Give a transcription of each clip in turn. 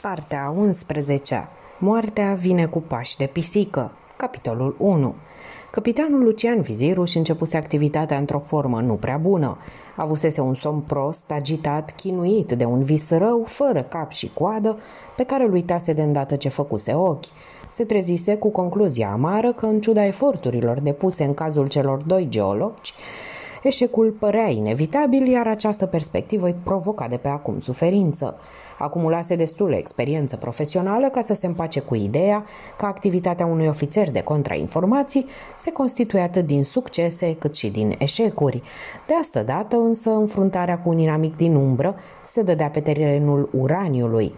Partea 11. Moartea vine cu pași de pisică. Capitolul 1. Capitanul Lucian Viziru își începuse activitatea într-o formă nu prea bună. Avusese un somn prost, agitat, chinuit de un vis rău, fără cap și coadă, pe care îl uitase de îndată ce făcuse ochi. Se trezise cu concluzia amară că, în ciuda eforturilor depuse în cazul celor doi geologi, eșecul părea inevitabil, iar această perspectivă îi provoca de pe acum suferință. Acumulase destulă experiență profesională ca să se împace cu ideea că activitatea unui ofițer de contrainformații se constituie atât din succese cât și din eșecuri. De asta dată însă înfruntarea cu un inamic din umbră se dădea pe terenul uraniului.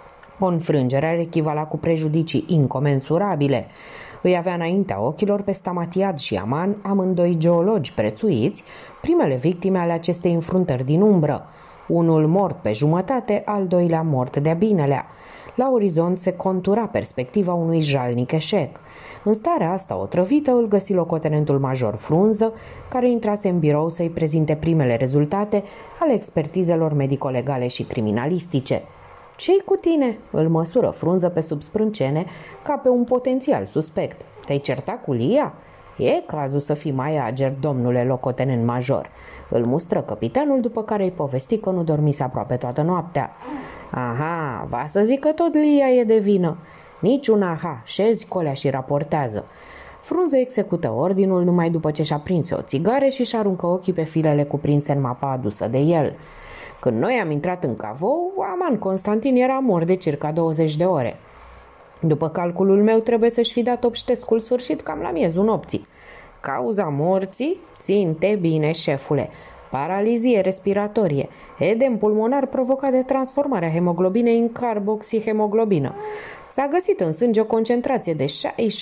O înfrângere ar echivala cu prejudicii incomensurabile. Îi avea înaintea ochilor pe Stamatiad și Aman, amândoi geologi prețuiți, primele victime ale acestei înfruntări din umbră. Unul mort pe jumătate, al doilea mort de-a binelea. La orizont se contura perspectiva unui jalnic eșec. În starea asta otrăvită îl găsi locotenentul major Frunză, care intrase în birou să-i prezinte primele rezultate ale expertizelor medico-legale și criminalistice. "Ce-i cu tine?" îl măsură Frunză pe sub sprâncene ca pe un potențial suspect. "Te-ai certat cu Lia?" "E cazul să fii mai ager, domnule locotenent major." Îl mustră capitanul, după care îi povesti că nu dormise aproape toată noaptea. "Aha, va să zic că tot Lia e de vină." "Niciun aha, șezi colea și raportează." Frunză execută ordinul numai după ce și-a prins o țigară și și aruncă ochii pe filele cuprinse în mapa adusă de el. "Când noi am intrat în cavou, Aman Constantin era mort de circa 20 de ore. După calculul meu, trebuie să-și fi dat obștescul sfârșit cam la miezul nopții. Cauza morții? Ținte bine, șefule. Paralizie respiratorie, edem pulmonar provocat de transformarea hemoglobinei în carboxihemoglobină. S-a găsit în sânge o concentrație de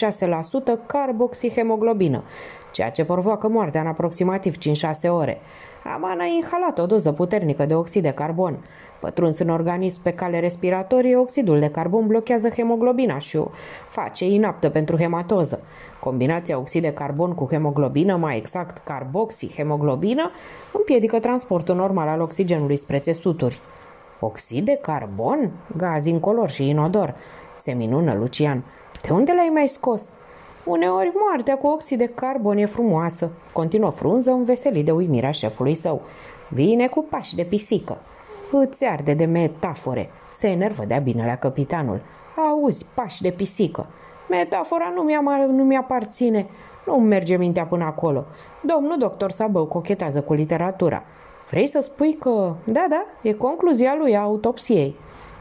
66% carboxihemoglobină, ceea ce provoacă moartea în aproximativ 5-6 ore. Aman a inhalat o doză puternică de oxid de carbon. Pătruns în organism pe cale respiratorie, oxidul de carbon blochează hemoglobina și o face inaptă pentru hematoză. Combinația oxid de carbon cu hemoglobină, mai exact carboxihemoglobină, împiedică transportul normal al oxigenului spre țesuturi." "Oxid de carbon? Gaz incolor și inodor," se minună Lucian. "De unde l-ai mai scos?" "Uneori moartea cu oxid de carbon e frumoasă," continuă Frunză, înveselit de uimirea șefului său. "Vine cu pași de pisică." "Îți arde de metafore," se enervă de-a binelea capitanul. "Auzi, pași de pisică. Metafora nu mi-aparține. Nu-mi merge mintea până acolo. Domnul doctor Sabău cochetează cu literatura. Vrei să spui că... Da, e concluzia lui a autopsiei.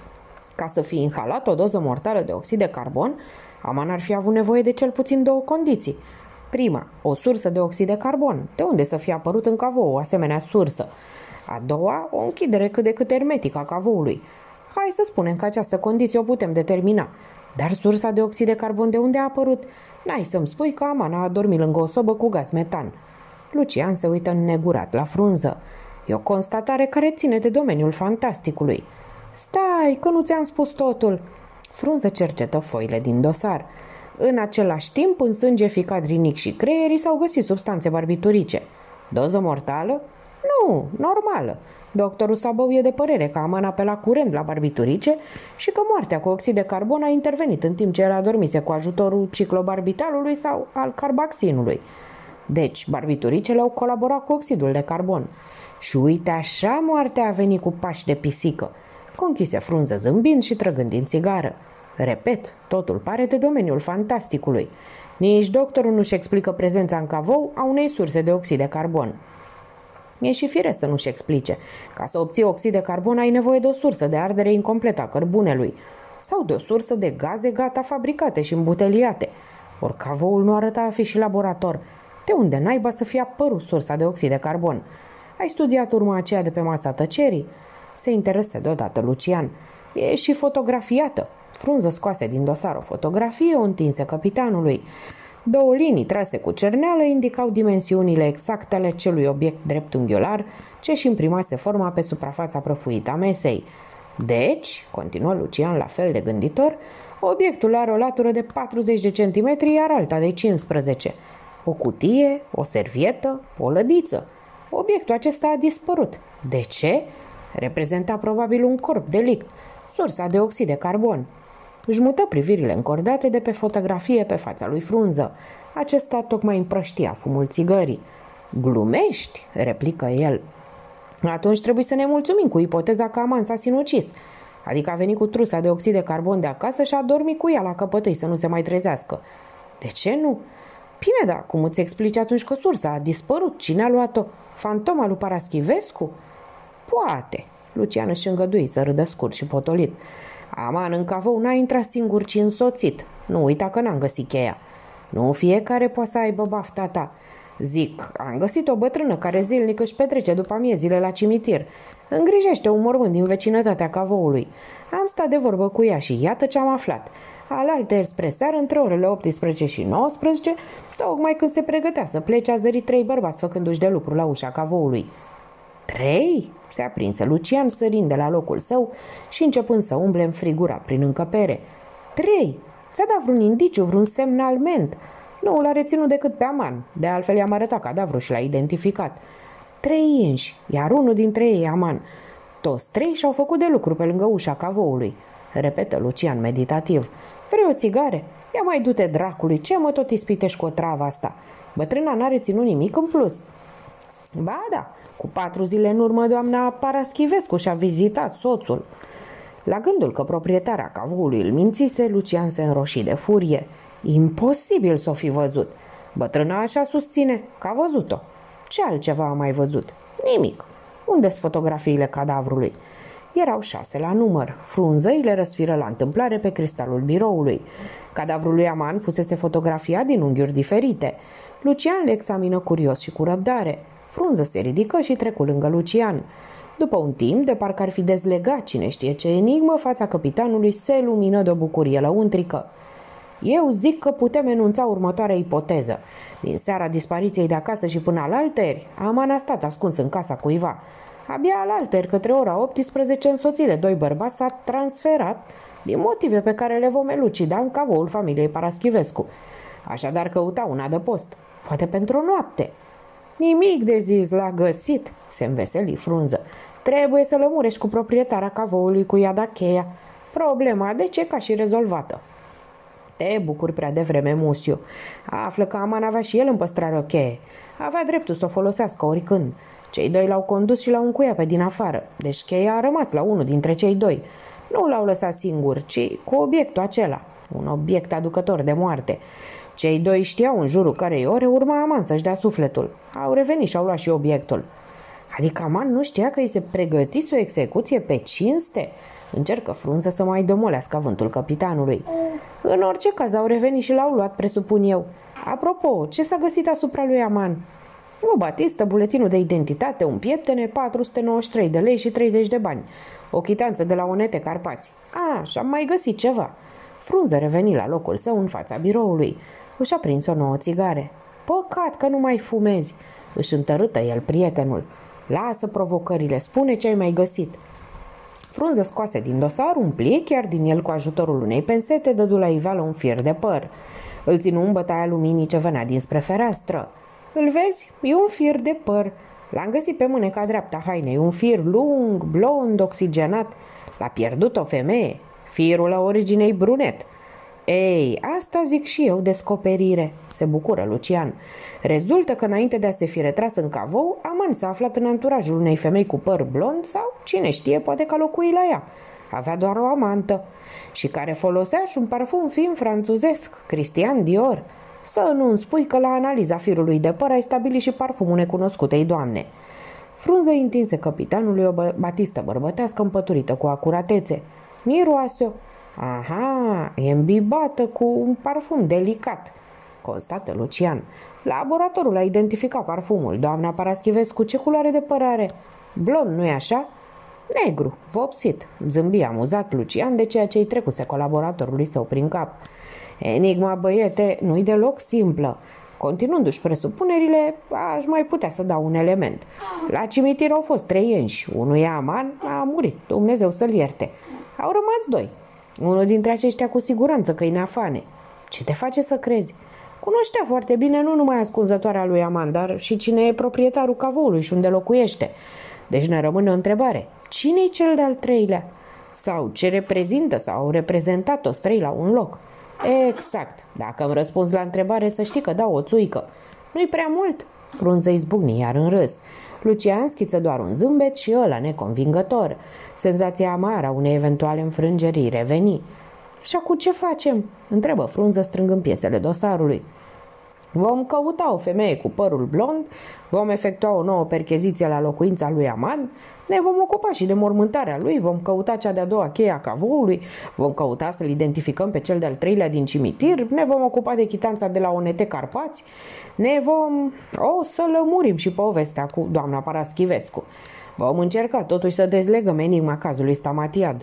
Ca să fi inhalat o doză mortală de oxid de carbon, Aman ar fi avut nevoie de cel puțin două condiții. Prima, o sursă de oxid de carbon. De unde să fie apărut în cavou o asemenea sursă? A doua, o închidere cât de cât hermetică a cavoului. Hai să spunem că această condiție o putem determina. Dar sursa de oxid de carbon de unde a apărut? N-ai să-mi spui că Aman a adormit lângă o sobă cu gaz metan." Lucian se uită înnegurat la Frunză. "E o constatare care ține de domeniul fantasticului." "Stai, că nu ți-am spus totul." Frunză cercetă foile din dosar. "În același timp, în sânge ficat rinic și creierii s-au găsit substanțe barbiturice." "Doză mortală?" "Nu, normală. Doctorul Sabău e de părere că Aman apela curent la barbiturice și că moartea cu oxid de carbon a intervenit în timp ce el adormise cu ajutorul ciclobarbitalului sau al carbaxinului. Deci, barbituricele au colaborat cu oxidul de carbon. Și uite așa moartea a venit cu pași de pisică," conchise Frunză zâmbind și trăgând din țigară. "Repet, totul pare de domeniul fantasticului. Nici doctorul nu-și explică prezența în cavou a unei surse de oxid de carbon." "E și firesc să nu-și explice. Ca să obții oxid de carbon ai nevoie de o sursă de ardere incompletă a cărbunelui sau de o sursă de gaze gata fabricate și îmbuteliate. Ori cavoul nu arăta a fi și laborator. De unde naiba să fie apărut sursa de oxid de carbon? Ai studiat urma aceea de pe masa tăcerii?" Se interese deodată Lucian. "E și fotografiată." Frunză scoase din dosar o fotografie, o întinse capitanului. Două linii trase cu cerneală indicau dimensiunile exacte ale celui obiect dreptunghiular ce își imprimase forma pe suprafața prăfuită a mesei. "Deci," continuă Lucian la fel de gânditor, "obiectul are o latură de 40 de centimetri, iar alta de 15. O cutie, o servietă, o lădiță. Obiectul acesta a dispărut. De ce? Reprezenta probabil un corp delict. sursa de oxid de carbon. Își mută privirile încordate de pe fotografie pe fața lui Frunză. Acesta tocmai împrăștia fumul țigării. Glumești? Replică el. Atunci trebuie să ne mulțumim cu ipoteza că Aman s-a sinucis. Adică a venit cu trusa de oxid de carbon de acasă și a dormit cu ea la căpătâi să nu se mai trezească. De ce nu? Bine, da, cum îți explici atunci că sursa a dispărut? Cine a luat-o? Fantoma lui Paraschivescu? Poate. Lucian își îngădui să râdă scurt și potolit. Aman în cavou n-a intrat singur, ci însoțit. Nu uita că n-am găsit cheia. Nu fiecare poate să aibă bafta ta. Zic, am găsit o bătrână care zilnic își petrece după amiezile la cimitir. Îngrijește un mormânt din vecinătatea cavoului. Am stat de vorbă cu ea și iată ce am aflat. Alaltăieri spre seară, între orele 18 și 19, tocmai când se pregătea să plece, a zărit 3 bărbați făcându-și de lucru la ușa cavoului. 3? Se aprinse Lucian sărind de la locul său și începând să umble înfrigurat prin încăpere. 3? Ți-a dat vreun indiciu, vreun semnalment? Nu l-a reținut decât pe Aman, de altfel i-am arătat cadavrul și l-a identificat. 3 inși, iar unul dintre ei Aman. Toți 3 și-au făcut de lucru pe lângă ușa cavoului, repetă Lucian meditativ. Vrei o țigare? Ia mai du-te dracului, ce mă tot ispitești cu o travă asta? Bătrâna n-a reținut nimic în plus. Ba da, cu 4 zile în urmă doamna Paraschivescu și-a vizitat soțul. La gândul că proprietarea cavoului îl mințise, Lucian se înroși de furie. Imposibil să o fi văzut. Bătrâna așa susține că a văzut-o. Ce altceva a mai văzut? Nimic. Unde-s fotografiile cadavrului? Erau 6 la număr. Frunză îi le răsfiră la întâmplare pe cristalul biroului. Cadavrul lui Aman fusese fotografiat din unghiuri diferite. Lucian le examină curios și cu răbdare. Frunză se ridică și trecu lângă Lucian. După un timp, de parcă ar fi dezlegat cine știe ce enigmă, fața capitanului se lumină de o bucurie lăuntrică. Eu zic că putem enunța următoarea ipoteză. Din seara dispariției de acasă și până alaltăieri, Aman a stat ascuns în casa cuiva. Abia alaltăieri, către ora 18, însoțit de 2 bărbați, s-a transferat din motive pe care le vom elucida în cavoul familiei Paraschivescu. Așadar căuta un adăpost, poate pentru o noapte. Nimic de zis, l-a găsit, se înveseli Frunză. Trebuie să lămurești cu proprietarea cavoului cu ea da cheia. Problema de ce ca și rezolvată. Te bucuri prea devreme, Musiu. Află că Aman avea și el în păstrare o cheie. Avea dreptul să o folosească oricând. Cei 2 l-au condus și l-au încuiat pe din afară. Deci cheia a rămas la unul dintre cei 2. Nu l-au lăsat singur, ci cu obiectul acela. Un obiect aducător de moarte. Cei 2 știau în jurul cărei ore urma Aman să-și dea sufletul. Au revenit și au luat și obiectul. Adică Aman nu știa că îi se pregătise o execuție pe cinste? Încercă Frunză să mai domolească avântul capitanului. În orice caz au revenit și l-au luat, presupun eu. Apropo, ce s-a găsit asupra lui Aman? O batistă, buletinul de identitate, un pieptene, 493 de lei și 30 de bani. O chitanță de la Onete Carpați. Și am mai găsit ceva. Frunză reveni la locul său în fața biroului. Își a prins o nouă țigare. Păcat că nu mai fumezi, își întărâtă el prietenul. Lasă provocările, spune ce ai mai găsit. Frunză scoase din dosar un plic, iar din el cu ajutorul unei pensete dădu la iveală un fir de păr. Îl ținu în bătaia luminii ce venea dinspre fereastră. Îl vezi? E un fir de păr. L-am găsit pe mâneca dreapta hainei, un fir lung, blond, oxigenat. L-a pierdut o femeie. Firul a originei brunet. Ei, asta zic și eu, descoperire, se bucură Lucian. Rezultă că înainte de a se fi retras în cavou, Aman s-a aflat în anturajul unei femei cu păr blond sau, cine știe, poate că a locuit la ea. Avea doar o amantă și care folosea și un parfum fin franțuzesc, Christian Dior. Să nu-mi spui că la analiza firului de păr ai stabilit și parfumul necunoscutei doamne. Frunză întinse capitanului o batistă bărbătească împăturită cu acuratețe. Miroase-o. Aha, e îmbibată cu un parfum delicat, constată Lucian. Laboratorul a identificat parfumul. Doamna Paraschivescu, ce culoare de păr are? Blond, nu-i așa? Negru, vopsit, zâmbi amuzat Lucian de ceea ce-i trecuse colaboratorului său prin cap. Enigma, băiete, nu-i deloc simplă. Continuându-și presupunerile, aș mai putea să dau un element. La cimitir au fost 3 enși. Unul e Aman, a murit, Dumnezeu să-l ierte. Au rămas 2. Unul dintre aceștia cu siguranță câine afane. Ce te face să crezi? Cunoștea foarte bine nu numai ascunzătoarea lui Aman, dar și cine e proprietarul cavoului și unde locuiește. Deci ne rămâne o întrebare. Cine-i cel de-al 3-lea? Sau ce reprezintă sau au reprezentat toți trei la un loc? Exact. Dacă îmi răspunzi la întrebare, să știi că dau o țuică. Nu-i prea mult? Frunză izbucni iar în râs. Lucian schiță doar un zâmbet și ăla neconvingător. Senzația amară a unei eventuale înfrângeri reveni. Și acum ce facem? Întrebă Frunză strângând piesele dosarului. Vom căuta o femeie cu părul blond, vom efectua o nouă percheziție la locuința lui Aman, ne vom ocupa și de mormântarea lui, vom căuta cea de-a doua cheie a cavoului, vom căuta să-l identificăm pe cel de-al treilea din cimitir, ne vom ocupa de chitanța de la ONT Carpați, o să lămurim și povestea cu doamna Paraschivescu. Vom încerca totuși să dezlegăm enigma cazului Stamatiad.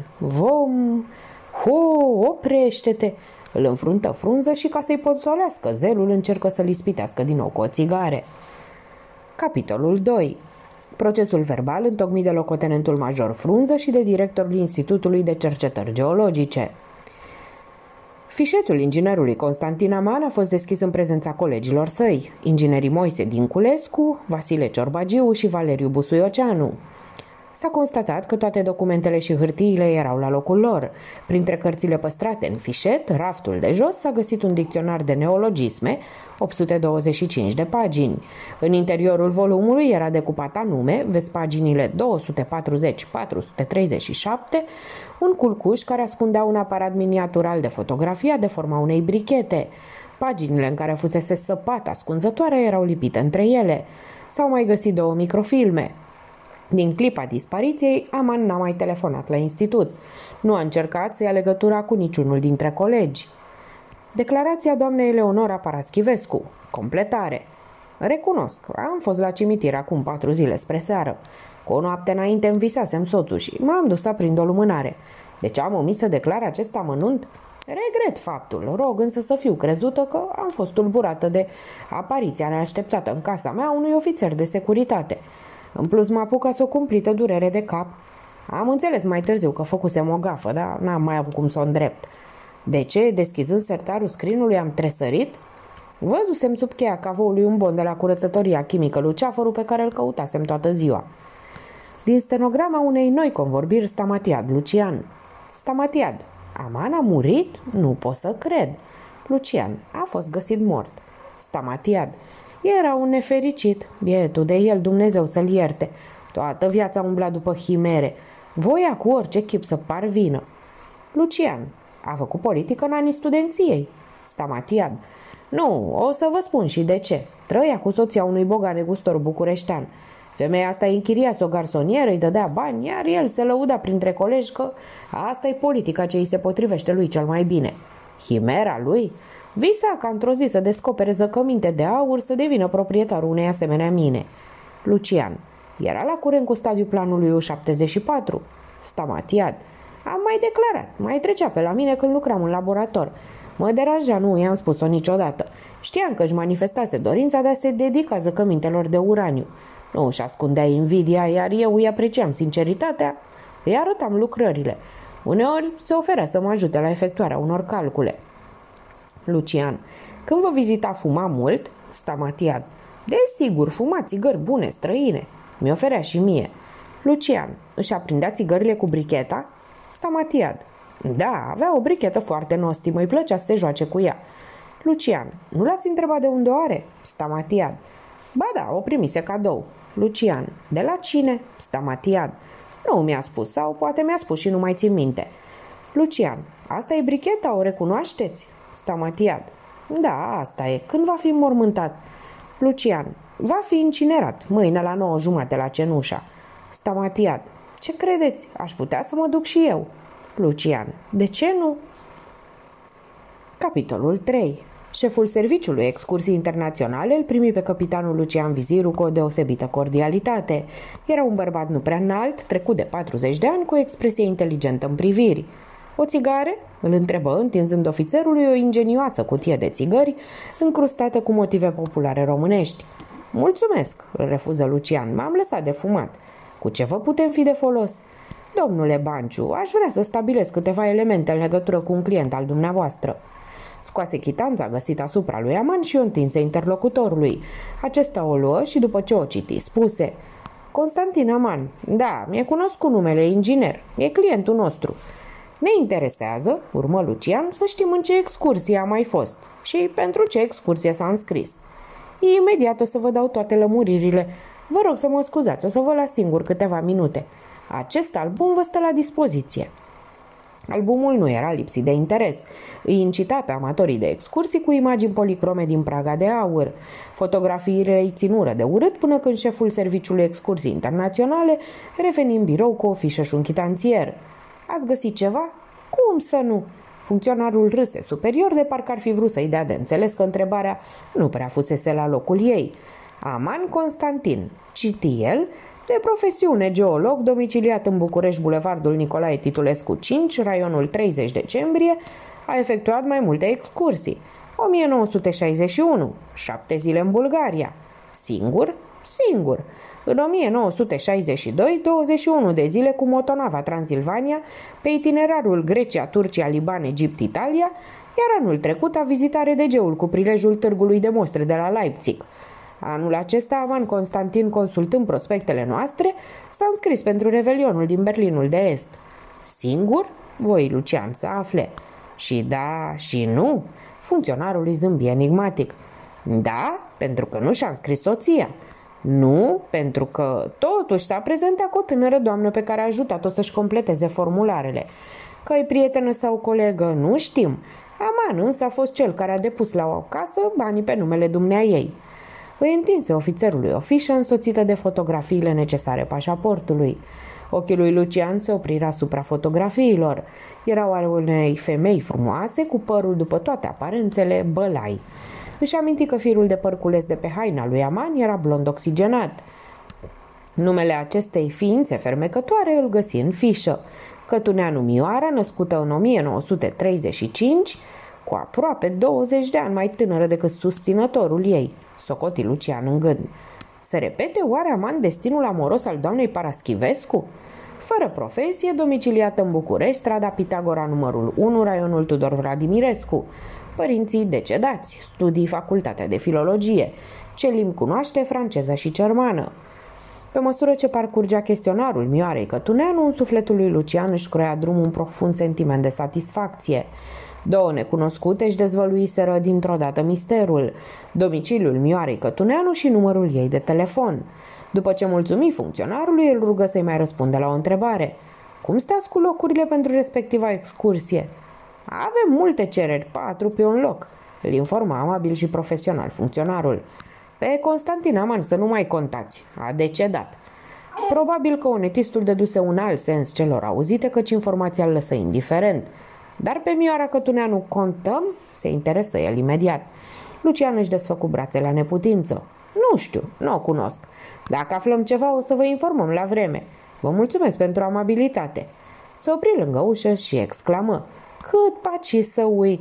Oprește-te! Îl înfruntă Frunză și ca să-i potolească zelul încercă să-l ispitească din nou cu o țigare. Capitolul 2. Procesul verbal întocmit de locotenentul major Frunză și de directorul Institutului de Cercetări Geologice. Fișetul inginerului Constantin Aman a fost deschis în prezența colegilor săi, inginerii Moise Dinculescu, Vasile Ciorbagiu și Valeriu Busuioceanu. S-a constatat că toate documentele și hârtiile erau la locul lor. Printre cărțile păstrate în fișet, raftul de jos, s-a găsit un dicționar de neologisme, 825 de pagini. În interiorul volumului era decupat anume, vezi paginile 240-437, un culcuș care ascundea un aparat miniatural de fotografia de forma unei brichete. Paginile în care fusese săpat ascunzătoarea erau lipite între ele. S-au mai găsit 2 microfilme. Din clipa dispariției, Aman n-a mai telefonat la institut. Nu a încercat să ia legătura cu niciunul dintre colegi. Declarația doamnei Eleonora Paraschivescu. Completare. Recunosc, am fost la cimitir acum 4 zile spre seară. Cu o noapte înainte îmi visasem soțul și m-am dus să prind o lumânare. De ce am omis să declar acest amănunt? Regret faptul, rog însă să fiu crezută că am fost tulburată de apariția neașteptată în casa mea unui ofițer de securitate. În plus mă apucă să o cumplită durere de cap. Am înțeles mai târziu că făcusem o gafă, dar n-am mai avut cum să o îndrept. De ce, deschizând sertarul scrinului, am tresărit? Văzusem sub cheia cavoului un bon de la curățătoria chimică Luceafărul pe care îl căutasem toată ziua. Din stenograma unei noi convorbiri Stamatiad, Lucian. Stamatiad. Aman a murit? Nu pot să cred. Lucian. A fost găsit mort. Stamatiad. Era un nefericit. Bietul de el, Dumnezeu să-l ierte. Toată viața umbla după chimere. Voia cu orice chip să parvină. Lucian. A făcut politică în anii studenției. Stamatiad. Nu, o să vă spun și de ce. Trăia cu soția unui bogat negustor bucureștean. Femeia asta îi închiriase o garsonieră, îi dădea bani, iar el se lăuda printre colegi că asta e politica ce îi se potrivește lui cel mai bine. Chimera lui? Visa ca într-o zi să descopere zăcăminte de aur, să devină proprietarul unei asemenea mine. Lucian. Era la curent cu stadiul planului U74. Stamatiad. Am mai declarat, mai trecea pe la mine când lucram în laborator. Mă deranja, nu i-am spus-o niciodată. Știam că își manifestase dorința de a se dedica zăcămintelor de uraniu. Nu își ascundea invidia, iar eu îi apreciam sinceritatea, îi arătam lucrările. Uneori se oferea să mă ajute la efectuarea unor calcule. Lucian. Când vă vizita, fuma mult? Stamatiad. Desigur, fuma țigări bune, străine. Mi oferea și mie. Lucian. Își aprindea țigările cu bricheta? Stamatiad. Da, avea o brichetă foarte nostimă, îi plăcea să se joace cu ea. Lucian. Nu l-ați întrebat de unde o are? Stamatiad. Ba da, o primise cadou. Lucian. De la cine? Stamatiad. Nu mi-a spus, sau poate mi-a spus și nu mai țin minte. Lucian. Asta e bricheta, o recunoașteți? Stamatiad. Da, asta e. Când va fi mormântat? Lucian. Va fi incinerat, mâine la 9:30 la Cenușa. Stamatiad. Ce credeți? Aș putea să mă duc și eu. Lucian. De ce nu? Capitolul 3. Șeful serviciului excursii internaționale îl primi pe capitanul Lucian Viziru cu o deosebită cordialitate. Era un bărbat nu prea înalt, trecut de 40 de ani, cu o expresie inteligentă în priviri. O țigare? Îl întrebă, întinzând ofițerului o ingenioasă cutie de țigări, încrustată cu motive populare românești. Mulțumesc, îl refuză Lucian, m-am lăsat de fumat. Cu ce vă putem fi de folos? Domnule Banciu, aș vrea să stabilesc câteva elemente în legătură cu un client al dumneavoastră. Scoase chitanța găsită asupra lui Aman și o întinse interlocutorului. Acesta o luă și după ce o citi, spuse: Constantin Aman. Da, mi-e cunoscut numele, inginer. E clientul nostru. Ne interesează, urmă Lucian, să știm în ce excursie a mai fost și pentru ce excursie s-a înscris. Imediat o să vă dau toate lămuririle. Vă rog să mă scuzați, o să vă las singur câteva minute. Acest album vă stă la dispoziție. Albumul nu era lipsit de interes. Îi incita pe amatorii de excursii cu imagini policrome din Praga de aur. Fotografiile îi ținură de urât până când șeful Serviciului Excursii Internaționale reveni în birou cu o fișă și un chitanțier. Ați găsit ceva? Cum să nu? Funcționarul râse superior de parcă ar fi vrut să-i dea de înțeles că întrebarea nu prea fusese la locul ei. Aman Constantin, citi el, de profesiune geolog, domiciliat în București, Bulevardul Nicolae Titulescu 5, raionul 30 decembrie, a efectuat mai multe excursii. 1961, 7 zile în Bulgaria. Singur? Singur. În 1962, 21 de zile cu motonava Transilvania pe itinerarul Grecia, Turcia, Liban, Egipt, Italia, iar anul trecut a vizitat Redegeul cu prilejul târgului de mostre de la Leipzig. Anul acesta, Aman Constantin, consultând prospectele noastre, s-a înscris pentru Revelionul din Berlinul de Est. Singur? Voi, Lucian, să afle. Și da, și nu. Funcționarul îi zâmbi enigmatic. Da, pentru că nu și-a înscris soția. Nu, pentru că totuși s-a prezentat cu o tânără doamnă pe care a ajutat-o să-și completeze formularele. Că-i prietenă sau colegă, nu știm. Aman însă a fost cel care a depus la o casă banii pe numele dumneaei. Îi întinse ofițerului o fișă însoțită de fotografiile necesare pașaportului. Ochii lui Lucian se opriră asupra fotografiilor. Erau ale unei femei frumoase, cu părul după toate aparențele bălai. Își aminti că firul de păr cules de pe haina lui Aman era blond oxigenat. Numele acestei ființe fermecătoare îl găsi în fișă. Cătuneanu Mioara, născută în 1935, cu aproape 20 de ani mai tânără decât susținătorul ei, socoti Lucian în gând. Se repete oare Aman destinul amoros al doamnei Paraschivescu? Fără profesie, domiciliată în București, strada Pitagora numărul 1, raionul Tudor Vladimirescu. Părinții decedați, studii facultatea de filologie. Ce limbi cunoaște? Franceză și germană. Pe măsură ce parcurgea chestionarul Mioarei Cătuneanu, în sufletul lui Lucian își croia drumul un profund sentiment de satisfacție. Două necunoscute își dezvăluiseră dintr-o dată misterul, domiciliul Mioarei Cătuneanu și numărul ei de telefon. După ce mulțumi funcționarului, îl rugă să-i mai răspunde la o întrebare. Cum stați cu locurile pentru respectiva excursie? Avem multe cereri, 4 pe un loc, îl informa amabil și profesional funcționarul. Pe Constantin Aman să nu mai contați, a decedat. Probabil că onetistul dăduse un alt sens celor auzite, căci informația îl lăsă indiferent. Dar pe Mioara Cătuneanu contăm? Se interesă el imediat. Lucian își desfăcu brațe la neputință. Nu știu, nu o cunosc. Dacă aflăm ceva, o să vă informăm la vreme. Vă mulțumesc pentru amabilitate. Se opri lângă ușă și exclamă. Cât paci să uit!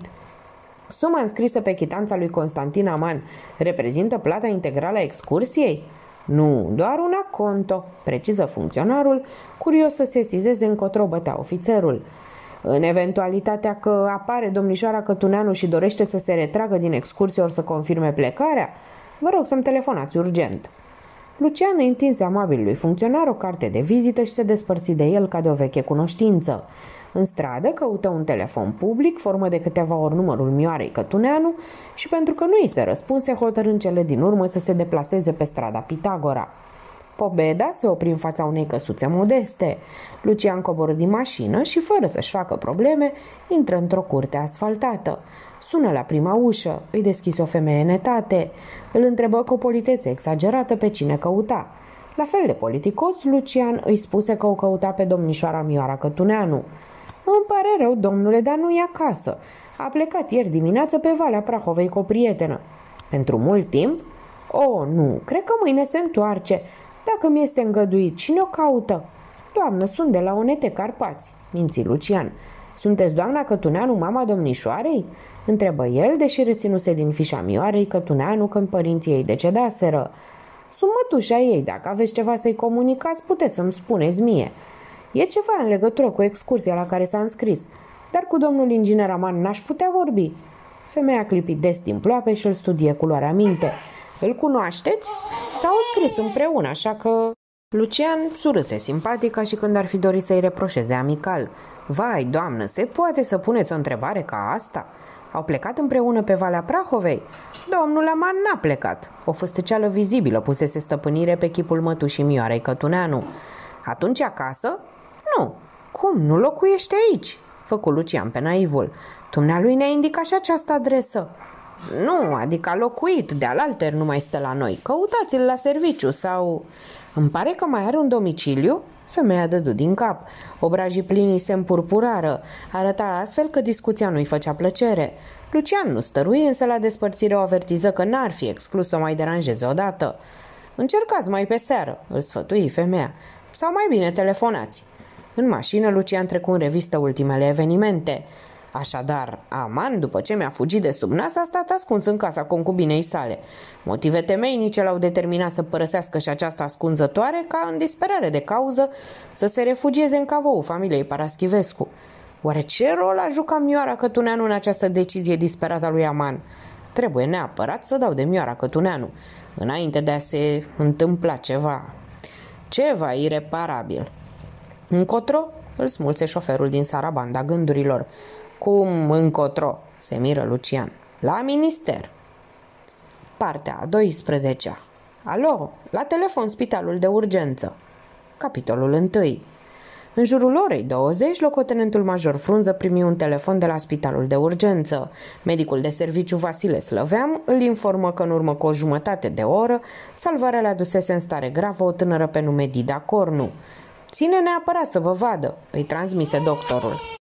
Suma înscrisă pe chitanța lui Constantin Aman reprezintă plata integrală a excursiei? Nu, doar un aconto, preciză funcționarul, curios să sesizeze încotro bătea ofițerul. În eventualitatea că apare domnișoara Cătuneanu și dorește să se retragă din excursie ori să confirme plecarea, vă rog să-mi telefonați urgent. Lucian îi întinse amabilului funcționar o carte de vizită și se despărți de el ca de o veche cunoștință. În stradă căută un telefon public, formă de câteva ori numărul Mioarei Cătuneanu și pentru că nu îi se răspunse, hotărâ în cele din urmă să se deplaseze pe strada Pitagora. Pobeda se opri în fața unei căsuțe modeste. Lucian coborâ din mașină și, fără să-și facă probleme, intră într-o curte asfaltată. Sună la prima ușă, îi deschise o femeie în etate. Îl întrebă cu o politețe exagerată pe cine căuta. La fel de politicos, Lucian îi spuse că o căuta pe domnișoara Mioara Cătuneanu. Îmi pare rău, domnule, dar nu e acasă. A plecat ieri dimineață pe Valea Prahovei cu o prietenă. Pentru mult timp? O, nu, cred că mâine se întoarce. Dacă mi este îngăduit, cine o caută? Doamnă, sunt de la Onete Carpați, minți Lucian. Sunteți doamna Cătuneanu, mama domnișoarei? Întrebă el, deși reținuse din fișa Mioarei Cătuneanu când părinții ei decedaseră. Sunt mătușa ei, dacă aveți ceva să-i comunicați, puteți să-mi spuneți mie. E ceva în legătură cu excursia la care s-a înscris, dar cu domnul inginer Aman n-aș putea vorbi. Femeia clipit des din ploape și îl studie cu luarea minte. Îl cunoașteți? S-au înscris împreună, așa că... Lucian surâse simpatic ca și când ar fi dorit să-i reproșeze amical. Vai, doamnă, se poate să puneți o întrebare ca asta? Au plecat împreună pe Valea Prahovei? Domnul Aman n-a plecat. O făstăceală vizibilă pusese stăpânire pe chipul mătușii Mioarei Cătuneanu. Atunci acasă? Nu. Cum, nu locuiește aici? Făcu Lucian pe naivul. Dumnealui ne-a indicat și această adresă. Nu, adică a locuit, de-alalter nu mai stă la noi. Căutați-l la serviciu sau... Îmi pare că mai are un domiciliu? Femeia dădu din cap. Obrajii plini se împurpurară. Arăta astfel că discuția nu-i făcea plăcere. Lucian nu stărui, însă la despărțire o avertiză că n-ar fi exclus să o mai deranjeze odată. Încercați mai pe seară, îl sfătui femeia. Sau mai bine telefonați. În mașină, Lucian trecu în revistă ultimele evenimente. Așadar, Aman, după ce mi-a fugit de sub nas, a stat ascuns în casa concubinei sale. Motive temeinice l-au determinat să părăsească și această ascunzătoare ca, în disperare de cauză, să se refugieze în cavou familiei Paraschivescu. Oare ce rol a jucat Mioara Cătuneanu în această decizie disperată a lui Aman? Trebuie neapărat să dau de Mioara Cătuneanu, înainte de a se întâmpla ceva ireparabil. Încotro? Îl smulse șoferul din sarabanda gândurilor. Cum încotro? Se miră Lucian. La minister. Partea a 12-a. Alo, la telefon spitalul de urgență. Capitolul 1. În jurul orei 20, locotenentul major Frunză primi un telefon de la spitalul de urgență. Medicul de serviciu Vasile Slăveam îl informă că în urmă cu o jumătate de oră salvarea le adusese în stare gravă o tânără pe nume Dida Cornu. Ține neapărat să vă vadă, îi transmise doctorul.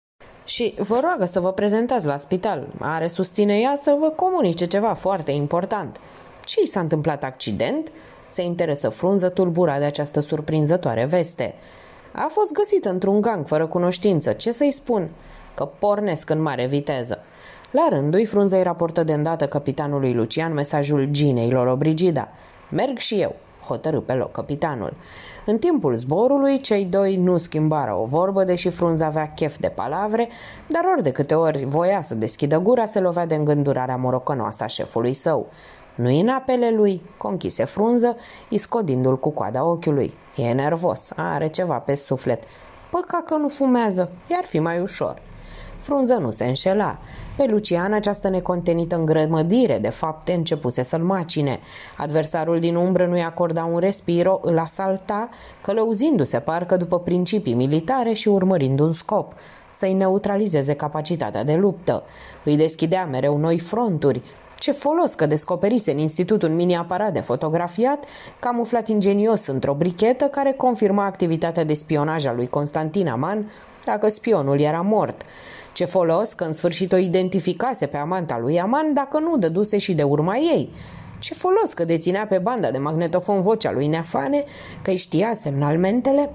Și vă roagă să vă prezentați la spital. Are, susține ea, să vă comunice ceva foarte important. Ce i s-a întâmplat, accident? Se interesă Frunză, tulburat de această surprinzătoare veste. A fost găsită într-un gang fără cunoștință. Ce să-i spun? Că pornesc în mare viteză. La rândul-i, Frunză îi raportă de îndată capitanului Lucian mesajul Ginei Lollobrigida. Merg și eu, hotărâ pe loc capitanul. În timpul zborului, cei doi nu schimbară o vorbă, deși Frunză avea chef de palavre, dar ori de câte ori voia să deschidă gura, se lovea de îngândurarea morocănoasă a șefului său. Nu-i în apele lui, conchise Frunză, iscodindu-l cu coada ochiului. E nervos, are ceva pe suflet. Păcat că nu fumează, i-ar fi mai ușor. Frunză nu se înșela. Pe Lucian această necontenită îngrămădire de fapte începuse să-l macine. Adversarul din umbră nu-i acorda un respiro, îl asalta, călăuzindu-se parcă după principii militare și urmărind un scop, să-i neutralizeze capacitatea de luptă. Îi deschidea mereu noi fronturi. Ce folos că descoperise în institut un mini-aparat de fotografiat, camuflat ingenios într-o brichetă care confirma activitatea de spionaj a lui Constantin Aman, dacă spionul era mort. Ce folos că în sfârșit o identificase pe amanta lui Aman, dacă nu dăduse și de urma ei. Ce folos că deținea pe banda de magnetofon vocea lui Neafane, că îi știa semnalmentele,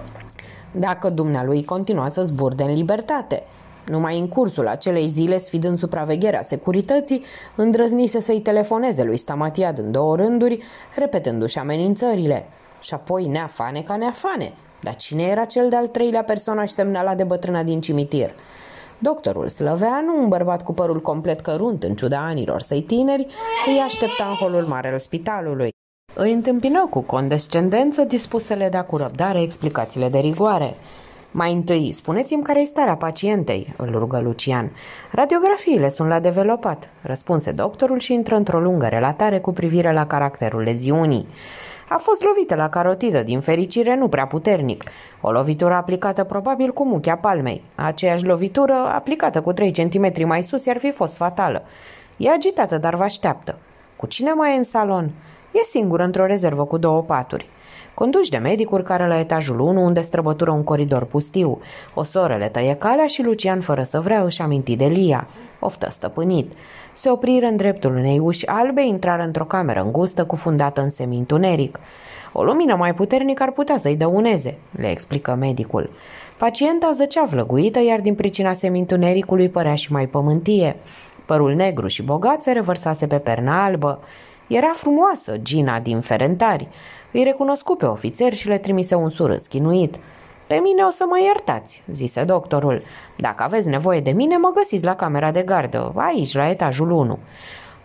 dacă dumnealui continua să zburde în libertate. Numai în cursul acelei zile, sfidând supravegherea securității, îndrăznise să-i telefoneze lui Stamatiad în 2 rânduri, repetându-și amenințările. Și apoi Neafane ca Neafane. Dar cine era cel de-al 3-lea personaj semnalat de bătrâna din cimitir? Doctorul Slăveanu, un bărbat cu părul complet cărunt în ciuda anilor săi tineri, îi aștepta în holul mare al spitalului. Îi întâmpină cu condescendență, dispus să le dea cu răbdare explicațiile de rigoare. Mai întâi, spuneți-mi care e starea pacientei, îl rugă Lucian. Radiografiile sunt la developat, răspunse doctorul și intră într-o lungă relatare cu privire la caracterul leziunii. A fost lovită la carotidă, din fericire nu prea puternic. O lovitură aplicată probabil cu muchea palmei. Aceeași lovitură aplicată cu 3 cm mai sus ar fi fost fatală. E agitată, dar vă așteaptă. Cu cine mai e în salon? E singură într-o rezervă cu 2 paturi. Conduși de medic, urcară la etajul 1, unde străbătură un coridor pustiu. O soră le tăie calea și Lucian, fără să vrea, își aminti de Lia. Oftă stăpânit. Se opriră în dreptul unei uși albe, intrară într-o cameră îngustă, cufundată în semi-întuneric. O lumină mai puternică ar putea să-i dăuneze, le explică medicul. Pacienta zăcea vlăguită, iar din pricina semi-întunericului părea și mai pământie. Părul negru și bogat se revărsase pe perna albă. Era frumoasă, Gina din Ferentari. Îi recunoscu pe ofițer și le trimise un surâs chinuit. Pe mine o să mă iertați, zise doctorul. Dacă aveți nevoie de mine, mă găsiți la camera de gardă, aici, la etajul 1.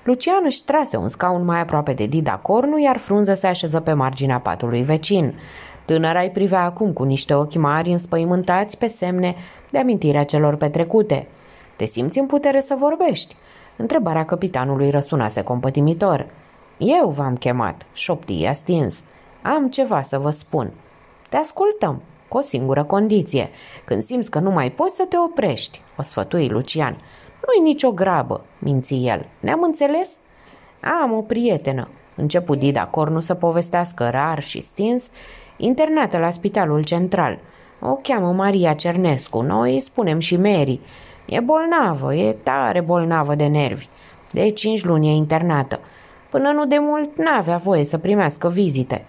Lucian își trase un scaun mai aproape de Dida Cornu, iar Frunză se așeză pe marginea patului vecin. Tânăra îi privea acum cu niște ochi mari înspăimântați pe semne de amintirea celor petrecute. Te simți în putere să vorbești? Întrebarea căpitanului răsunase compătimitor. Eu v-am chemat, șopti ea stins. Am ceva să vă spun. Te ascultăm, cu o singură condiție. Când simți că nu mai poți să te oprești, o sfătui Lucian. Nu-i nicio grabă, minți el. Ne-am înțeles? Am o prietenă, începu Dida Cornu să povestească rar și stins, internată la Spitalul Central. O cheamă Maria Cernescu, noi îi spunem și Mary. E bolnavă, e tare bolnavă de nervi. De 5 luni e internată. Până nu de mult n-avea voie să primească vizite.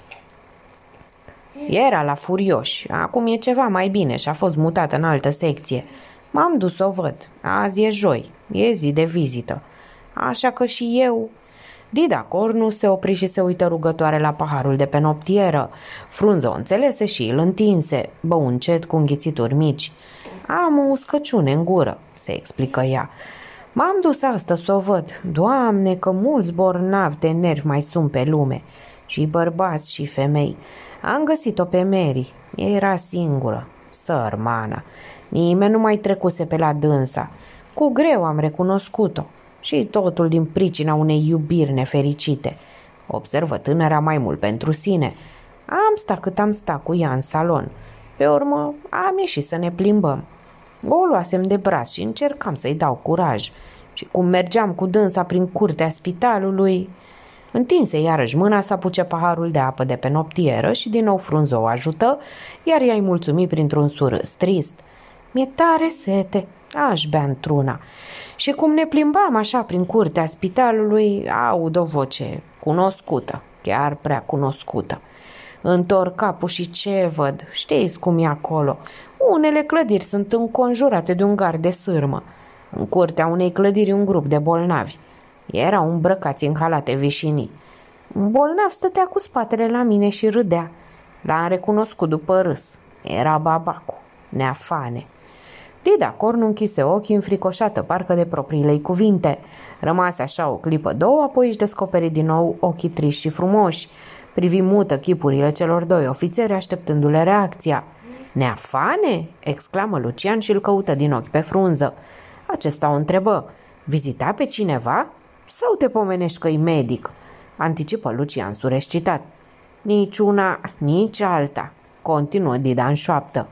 Era la Furioși, acum e ceva mai bine și a fost mutată în altă secție. M-am dus să o văd. Azi e joi, e zi de vizită. Așa că și eu... Dida Cornu se opri și se uită rugătoare la paharul de pe noptieră. Frunză o înțelese și îl întinse, bău încet cu înghițituri mici. Am o uscăciune în gură, se explică ea. M-am dus astăzi să o văd. Doamne, că mulți bolnavi de nervi mai sunt pe lume. Și bărbați și femei. Am găsit-o pe Mary. Era singură. Sărmana. Nimeni nu mai trecuse pe la dânsa. Cu greu am recunoscut-o. Și totul din pricina unei iubiri nefericite. Observă tânăra mai mult pentru sine. Am stat cât am stat cu ea în salon. Pe urmă am ieșit să ne plimbăm. O luasem de braț și încercam să-i dau curaj. Și cum mergeam cu dânsa prin curtea spitalului... Întinse iarăși mâna să apuce paharul de apă de pe noptieră și din nou Frunză o ajută, iar ea îi mulțumi printr-un surâs trist. Mi-e tare sete, aș bea într-una. Și cum ne plimbam așa prin curtea spitalului, aud o voce cunoscută, chiar prea cunoscută. Întorc capul și ce văd? Știți cum e acolo? Unele clădiri sunt înconjurate de un gard de sârmă. În curtea unei clădiri un grup de bolnavi. Erau îmbrăcați în halate vișinii. Un bolnav stătea cu spatele la mine și râdea. L-am recunoscut după râs. Era Babacu, Neafane. Dida Cornu închise ochii înfricoșată parcă de propriile-i cuvinte. Rămase așa o clipă două, apoi își descoperi din nou ochii triști și frumoși. Privi mută chipurile celor doi ofițeri așteptându-le reacția. Neafane? Exclamă Lucian și îl căută din ochi pe Frunză. Acesta o întrebă. Vizita pe cineva? Sau te pomenești că-i medic? Anticipă Lucian surescitat. Nici una, nici alta, continuă Dida în șoaptă.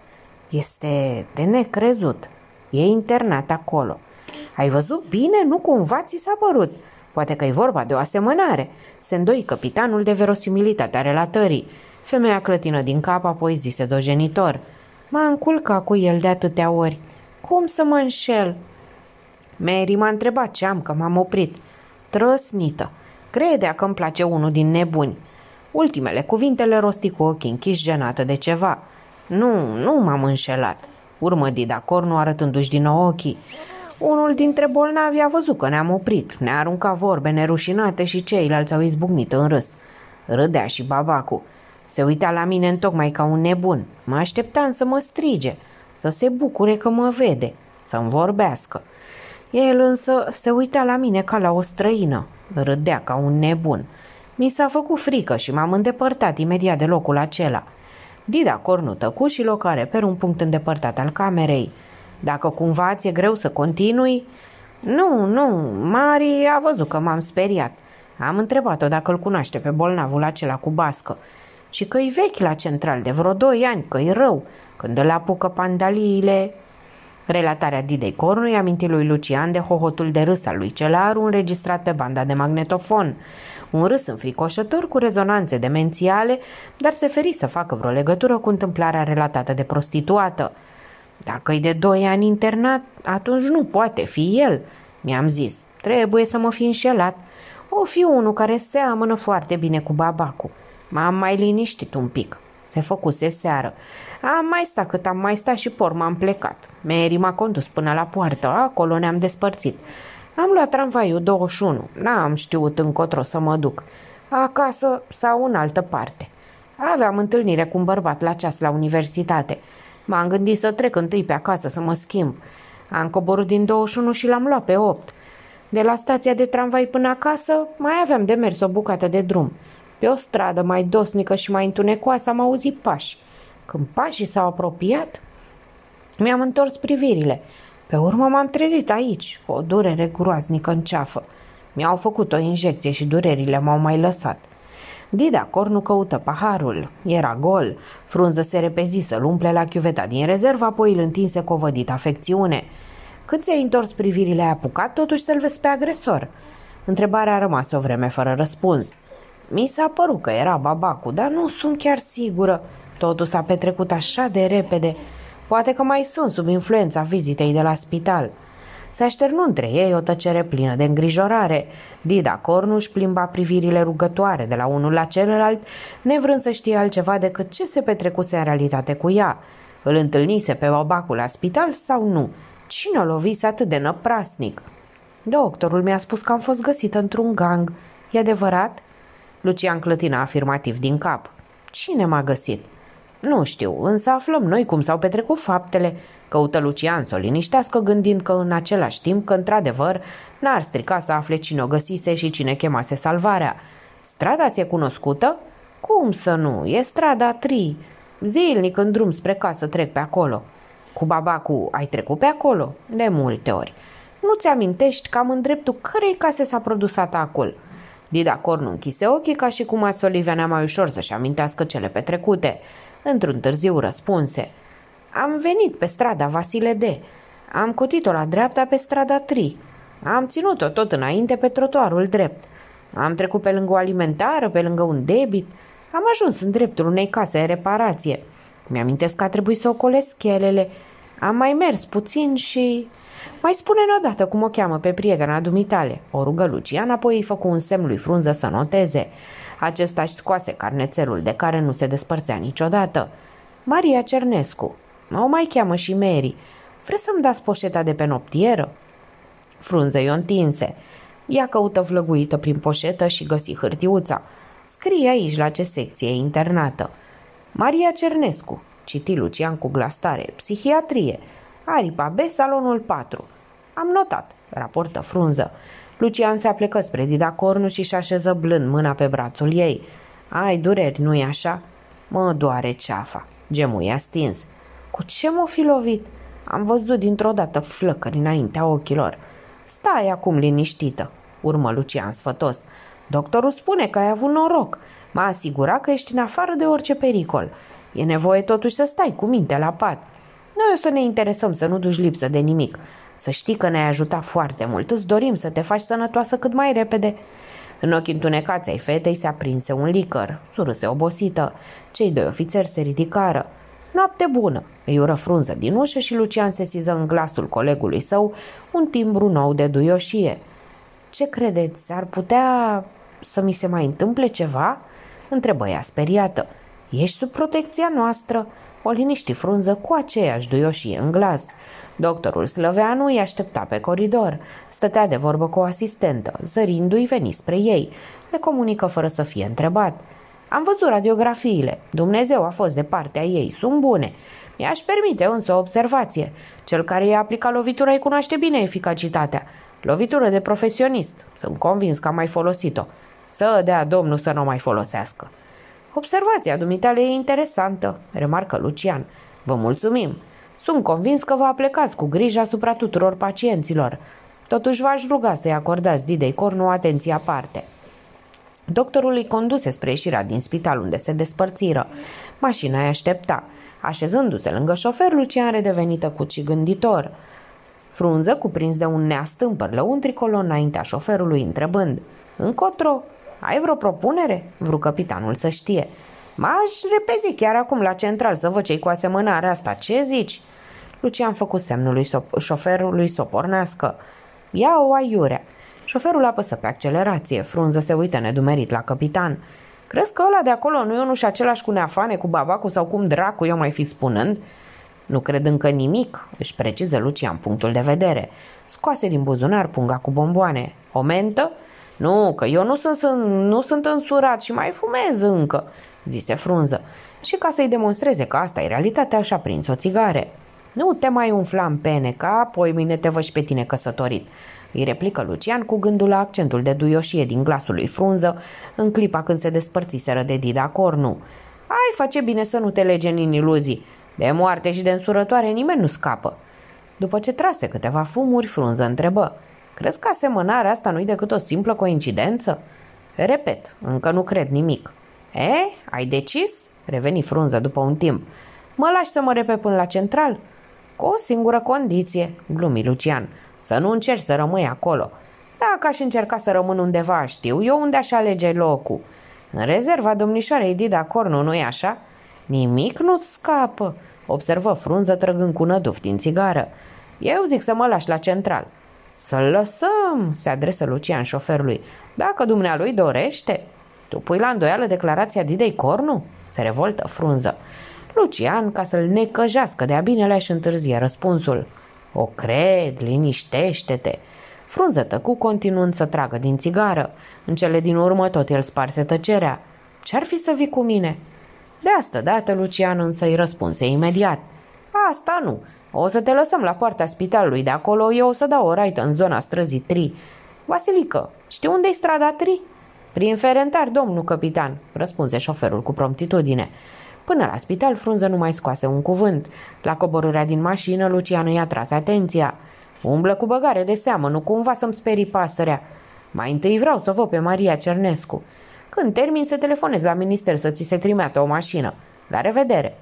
Este de necrezut. E internat acolo. Ai văzut bine? Nu cumva ți s-a părut? Poate că e vorba de o asemănare. Se îndoi căpitanul de verosimilitatea relatării. Femeia clătină din cap, apoi zise dojenitor. M-a înculcat cu el de atâtea ori. Cum să mă înșel? Mary m-a întrebat ce am, că m-am oprit. Trăsnită. Credea că îmi place unul din nebuni. Ultimele cuvinte le rosti cu ochii închiși, jenată de ceva. Nu m-am înșelat, urmă Dida Cornu arătându-și din nou ochii. Unul dintre bolnavi a văzut că ne-am oprit, ne-a aruncat vorbe nerușinate și ceilalți au izbucnit în râs. Râdea și Babacu. Se uita la mine întocmai ca un nebun. Mă așteptam să mă strige, să se bucure că mă vede, să-mi vorbească. El însă se uita la mine ca la o străină. Râdea ca un nebun. Mi s-a făcut frică și m-am îndepărtat imediat de locul acela. Dida Cornu tăcu și locare pe un punct îndepărtat al camerei. Dacă cumva ți-e greu să continui? Nu, Mari a văzut că m-am speriat. Am întrebat-o dacă îl cunoaște pe bolnavul acela cu bască. Și că-i vechi la central de vreo 2 ani, că-i rău, când îl apucă pandaliile... Relatarea Didei Cornu i-a amintit lui Lucian de hohotul de râs al lui Celaru înregistrat pe banda de magnetofon. Un râs înfricoșător cu rezonanțe demențiale, dar se feri să facă vreo legătură cu întâmplarea relatată de prostituată. Dacă-i de 2 ani internat, atunci nu poate fi el, mi-am zis. Trebuie să mă fi înșelat. O fi unul care seamănă foarte bine cu Babacu. M-am mai liniștit un pic. Se făcuse seară. Am mai stat cât am mai stat și por m-am plecat. Mary m-a condus până la poartă, acolo ne-am despărțit. Am luat tramvaiul 21, n-am știut încotro să mă duc. Acasă sau în altă parte. Aveam întâlnire cu un bărbat la ceas la universitate. M-am gândit să trec întâi pe acasă să mă schimb. Am coborât din 21 și l-am luat pe 8. De la stația de tramvai până acasă mai aveam de mers o bucată de drum. Pe o stradă mai dosnică și mai întunecoasă am auzit pași. Când pașii s-au apropiat, mi-am întors privirile. Pe urmă m-am trezit aici, cu o durere groaznică în ceafă. Mi-au făcut o injecție și durerile m-au mai lăsat. Dida Cornu căută paharul. Era gol. Frunză se repezi să-l umple la chiuveta din rezervă, apoi îl întinse cu o vădită afecțiune. Când ți-ai întors privirile, ai apucat totuși să-l vezi pe agresor? Întrebarea a rămas o vreme fără răspuns. Mi s-a părut că era babacul, dar nu sunt chiar sigură. Totul s-a petrecut așa de repede. Poate că mai sunt sub influența vizitei de la spital. Se așternu între ei o tăcere plină de îngrijorare. Dida Cornu își plimba privirile rugătoare de la unul la celălalt, nevrând să știe altceva decât ce se petrecuse în realitate cu ea. Îl întâlnise pe babacul la spital sau nu? Cine o lovise atât de năprasnic? Doctorul mi-a spus că am fost găsită într-un gang. E adevărat? Lucian clătina afirmativ din cap. Cine m-a găsit? Nu știu, însă aflăm noi cum s-au petrecut faptele. Căută Lucian să o liniștească, gândind că în același timp că, într-adevăr, n-ar strica să afle cine o găsise și cine chemase salvarea. Strada ți-e cunoscută? Cum să nu? E strada Tri. Zilnic în drum spre casă trec pe acolo. Cu babacul ai trecut pe acolo? De multe ori. Nu ți-amintești cam în dreptul cărei case s-a produs atacul? Dida Cornu închise ochii ca și cum astfel îi venea mai ușor să-și amintească cele petrecute. Într-un târziu răspunse. Am venit pe strada Vasile D. Am cutit-o la dreapta pe strada Tri. Am ținut-o tot înainte pe trotuarul drept. Am trecut pe lângă o alimentară, pe lângă un debit. Am ajuns în dreptul unei case în reparație. Mi-amintesc că a trebuit să ocolesc schelele. Am mai mers puțin și... Mai spune-ne odată cum o cheamă pe prietena dumitale. O rugă Lucian, apoi îi făcu un semn lui Frunză să noteze. Acesta își scoase carnețelul de care nu se despărțea niciodată. Maria Cernescu. O mai cheamă și Mary. Vreți să-mi dați poșeta de pe noptieră? Frunză i-o întinse. Ea căută vlăguită prin poșetă și găsi hârtiuța. Scrie aici la ce secție e internată. Maria Cernescu, citi Lucian cu glas tare, psihiatrie, aripa B, salonul 4. Am notat, raportă Frunză. Lucian se aplecă spre Dida Cornu și așeză blând mâna pe brațul ei. Ai dureri, nu-i așa? Mă doare ceafa, gemuia stins. Cu ce m-o fi lovit? Am văzut dintr-o dată flăcări înaintea ochilor. Stai acum liniștită, urmă Lucian sfătos. Doctorul spune că ai avut noroc. M-a asigurat că ești în afară de orice pericol. E nevoie totuși să stai cu minte la pat. Noi o să ne interesăm să nu duci lipsă de nimic. Să știi că ne-ai ajutat foarte mult. Îți dorim să te faci sănătoasă cât mai repede. În ochii întunecați ai fetei se aprinse un licăr. Surâse obosită. Cei doi ofițeri se ridicară. Noapte bună, îi ură Frunză din ușă și Lucian sesiză în glasul colegului său un timbru nou de duioșie. Ce credeți, ar putea să mi se mai întâmple ceva? Întrebă ea speriată. Ești sub protecția noastră, o liniști Frunză cu aceeași duioșie în glas. Doctorul Slăveanu îi aștepta pe coridor. Stătea de vorbă cu o asistentă. Zărindu-i veni spre ei. Le comunică fără să fie întrebat. Am văzut radiografiile. Dumnezeu a fost de partea ei. Sunt bune. Mi-aș permite însă o observație. Cel care i-a aplicat lovitura îi cunoaște bine eficacitatea. Lovitură de profesionist. Sunt convins că am mai folosit-o. Să dea Domnul să nu o mai folosească. Observația dumitale e interesantă, remarcă Lucian. Vă mulțumim. Sunt convins că vă aplecați cu grijă asupra tuturor pacienților. Totuși v-aș ruga să-i acordați Didei Cornu o atenție aparte. Doctorul îi conduse spre ieșirea din spital unde se despărțiră. Mașina îi aștepta. Așezându-se lângă șofer, Lucian redeveni tăcut și gânditor. Frunză, cuprins de un neastâmpăr lăuntricolo înaintea șoferului, întrebând: Încotro? Ai vreo propunere? Vreau capitanul să știe. M-aș repezi chiar acum la central să văd ce-i cu asemănarea asta. Ce zici? Lucian făcu semnul lui șoferului să o pornească. Ia-o aiurea. Șoferul apăsă pe accelerație. Frunză se uită nedumerit la capitan. Crezi că ăla de acolo nu e unul și același cu Neafane, cu babacul sau cum dracu eu mai fi spunând? Nu cred încă nimic, își preciză Lucian punctul de vedere. Scoase din buzunar punga cu bomboane. O mentă? Nu, că eu nu sunt însurat și mai fumez încă, zise Frunză. Și ca să-i demonstreze că asta e realitatea, și-a prins o țigare. Nu te mai umfla în pene, că apoi mâine te văd și pe tine căsătorit, îi replică Lucian cu gândul la accentul de duioșie din glasul lui Frunză în clipa când se despărțiseră de Dida Cornu. Ai face bine să nu te lege în iluzii. De moarte și de însurătoare nimeni nu scapă. După ce trase câteva fumuri, Frunză întrebă: crezi că asemănarea asta nu-i decât o simplă coincidență? Repet, încă nu cred nimic. Ai decis? Reveni Frunză după un timp. Mă lași să mă repet până la central? Cu o singură condiție, glumi Lucian, să nu încerci să rămâi acolo. Dacă aș încerca să rămân undeva, știu eu unde aș alege locul. În rezerva domnișoarei Dida Cornu, nu-i așa? Nimic nu-ți scapă, observă Frunză trăgând cu năduft din țigară. Eu zic să mă lași la central. Să-l lăsăm, se adresă Lucian șoferului. Dacă dumnealui dorește. Tu pui la îndoială declarația Didei Cornu? Se revoltă Frunză. Lucian, ca să-l necăjească de-a binele, își întârzie răspunsul. O cred, liniștește-te. Frunză tăcu, continuând să tragă din țigară. În cele din urmă tot el sparse tăcerea. Ce-ar fi să vii cu mine? De asta dată Lucian însă îi răspunse imediat. Asta nu. O să te lăsăm la poarta spitalului de acolo, eu o să dau o raită în zona străzii Tri. Vasilică, știi unde-i strada Tri? Prin Ferentar, domnul capitan, răspunse șoferul cu promptitudine. Până la spital, Frunză nu mai scoase un cuvânt. La coborârea din mașină, Lucian i-a tras atenția. Umblă cu băgare de seamă, nu cumva să-mi sperii pasărea. Mai întâi vreau să o văd pe Maria Cernescu. Când termin să telefonez la minister să ți se trimeată o mașină. La revedere!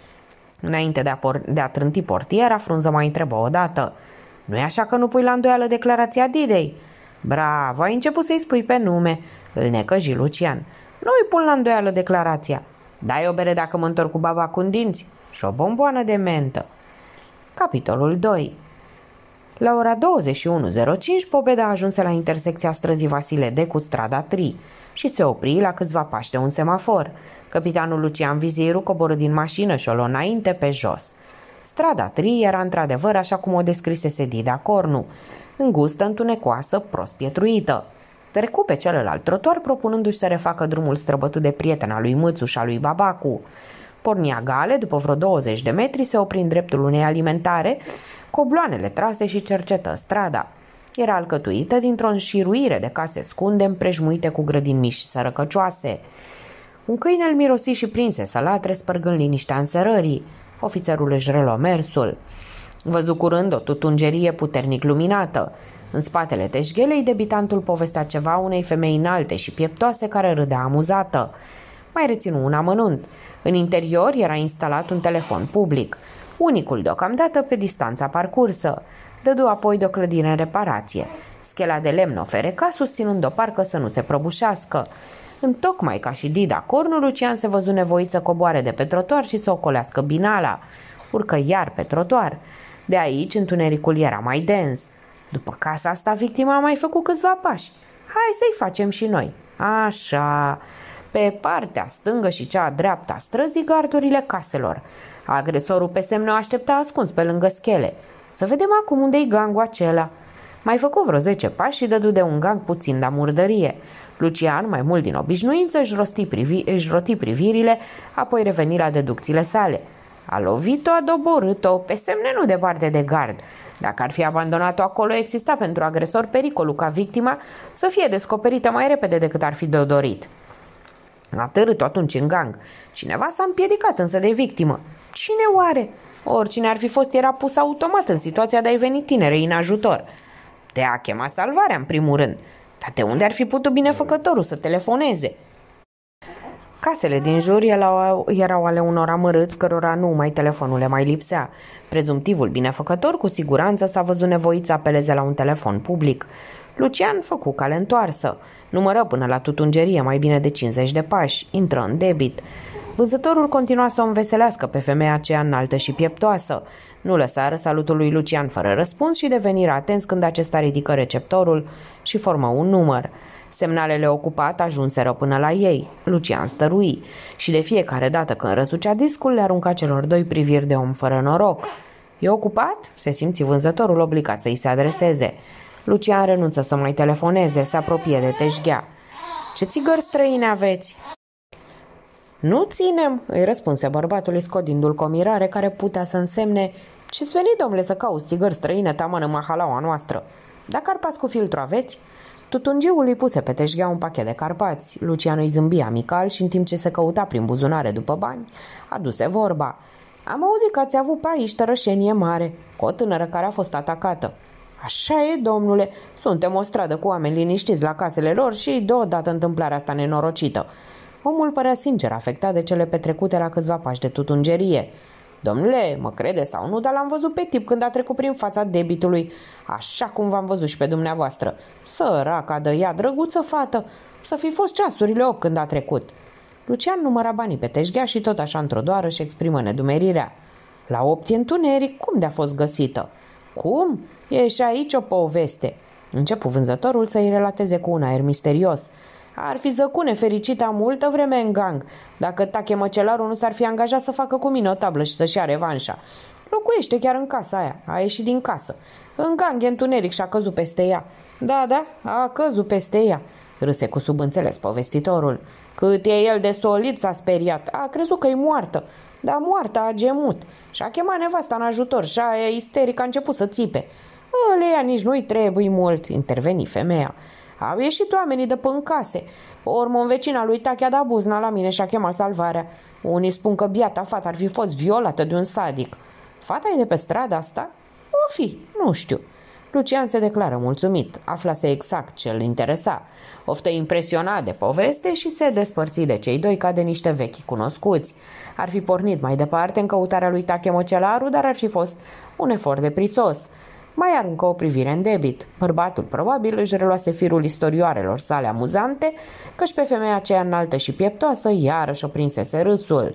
Înainte de a trânti portiera, Frunză mai întrebă odată. Nu-i așa că nu pui la îndoială declarația Didei? Bravo, ai început să-i spui pe nume, îl necăji Lucian. Nu-i pun la îndoială declarația. Dai o bere dacă mă întorc cu babacul în dinți și o bomboană de mentă. Capitolul 2. La ora 21:05, Pobeda ajunse la intersecția străzii Vasile D cu strada Tri și se opri la câțiva pași de un semafor. Capitanul Lucian Viziru coborâ din mașină și o luă înainte pe jos. Strada Tri era într-adevăr așa cum o descrisese Dida Cornu, îngustă, întunecoasă, prost pietruită. Trecu pe celălalt trotuar propunându-și să refacă drumul străbătut de prietena lui Mâțu și a lui Babacu. Pornia gale, după vreo 20 de metri, se opri în dreptul unei alimentare, cu obloanele trase și cercetă strada. Era alcătuită dintr-o înșiruire de case scunde împrejmuite cu grădini mici sărăcăcioase. Un câine îl mirosi și prinse să latre, spărgând liniștea înserării. Ofițerul își reluă mersul. Văzu curând o tutungerie puternic luminată. În spatele teșghelei, debitantul povestea ceva unei femei înalte și pieptoase care râdea amuzată. Mai reținu un amănunt. În interior era instalat un telefon public, unicul deocamdată pe distanța parcursă. Dădu apoi de o clădire în reparație. Schela de lemn o fereca, susținând-o parcă să nu se prăbușească. Întocmai ca și Dida Cornu, Lucian se văzu nevoit să coboare de pe trotuar și să ocolească binala. Urcă iar pe trotuar. De aici întunericul era mai dens. După casa asta, victima a mai făcut câțiva pași. Hai să-i facem și noi. Așa. Pe partea stângă și cea dreaptă a străzii, gardurile caselor. Agresorul pe semne o aștepta ascuns pe lângă schele. Să vedem acum unde-i gangul acela. Mai făcu vreo 10 pași și dădu de un gang puțin de murdărie. Lucian, mai mult din obișnuință, își roti privirile, apoi reveni la deducțiile sale. A lovit-o, a doborât-o, pe semne nu departe de gard. Dacă ar fi abandonat-o acolo, exista pentru agresor pericolul ca victima să fie descoperită mai repede decât ar fi de dorit. A târât-o atunci în gang. Cineva s-a împiedicat însă de victimă. Cine oare? Oricine ar fi fost era pus automat în situația de a-i veni tinerei în ajutor. Te-a chemat salvarea în primul rând. Dar de unde ar fi putut binefăcătorul să telefoneze? Casele din jur erau ale unor amărâți cărora numai telefonul le mai lipsea. Prezumtivul binefăcător cu siguranță s-a văzut nevoit să apeleze la un telefon public. Lucian făcu cale întoarsă. Numără până la tutungerie mai bine de 50 de pași. Intră în debit. Vânzătorul continua să o înveselească pe femeia aceea înaltă și pieptoasă. Nu lăsară salutul lui Lucian fără răspuns și deveniră atenți când acesta ridică receptorul și formă un număr. Semnalele ocupate ajunseră până la ei. Lucian stărui și de fiecare dată când răsucea discul le arunca celor doi priviri de om fără noroc. E ocupat? Se simți vânzătorul obligat să-i se adreseze. Lucian renunță să mai telefoneze, se apropie de teșghea. Ce țigări străine aveți? Nu ținem, îi răspunse bărbatul, scodindu-l cu o mirare care putea să însemne Ce-ți veni, domnule, să cauți țigări străine taman în mahalaua noastră? Da carpați cu filtru aveți?" Tutungiul îi puse pe teșghea un pachet de carpați. Lucian îi zâmbi amical și în timp ce se căuta prin buzunare după bani, aduse vorba. Am auzit că ați avut pe aici tărășenie mare, cu o tânără care a fost atacată." Așa e, domnule, suntem o stradă cu oameni liniștiți la casele lor și deodată întâmplarea asta nenorocită." Omul părea sincer afectat de cele petrecute la câțiva pași de tutungerie. Domnule, mă crede sau nu, dar l-am văzut pe tip când a trecut prin fața debitului, așa cum v-am văzut și pe dumneavoastră. Săraca de ea, drăguță fată, să fi fost ceasurile 8 când a trecut." Lucian număra banii pe teșghea și tot așa într-o doară își exprimă nedumerirea. La 8 e întuneric, cum de-a fost găsită?" Cum? E și aici o poveste." Începu vânzătorul să-i relateze cu un aer misterios. Ar fi zăcune fericită multă vreme în gang, dacă Tache Măcelarul nu s-ar fi angajat să facă cu mine o tablă și să-și ia revanșa. Locuiește chiar în casa aia, a ieșit din casă. În gang e întuneric și a căzut peste ea." Da, a căzut peste ea," râse cu subînțeles povestitorul. Cât e el de solid s-a speriat, a crezut că e moartă, dar moartă a gemut. Și-a chemat nevasta în ajutor și aia isterică a început să țipe. Ăleia nici nu-i trebuie mult," interveni femeia. Au ieșit oamenii de până în case. Urmă un vecin al lui Tache a dat buzna la mine și a chemat salvarea. Unii spun că biata fata ar fi fost violată de un sadic." Fata e de pe strada asta?" O fi, nu știu." Lucian se declară mulțumit, aflase exact ce îl interesa. Oftă impresionat de poveste și se despărți de cei doi ca de niște vechi cunoscuți. Ar fi pornit mai departe în căutarea lui Tache Măcelaru, dar ar fi fost un efort de prisos. Mai aruncă o privire în debit. Bărbatul probabil își reluase firul istorioarelor sale amuzante, căci pe femeia aceea înaltă și pieptoasă iarăși o prinsese râsul.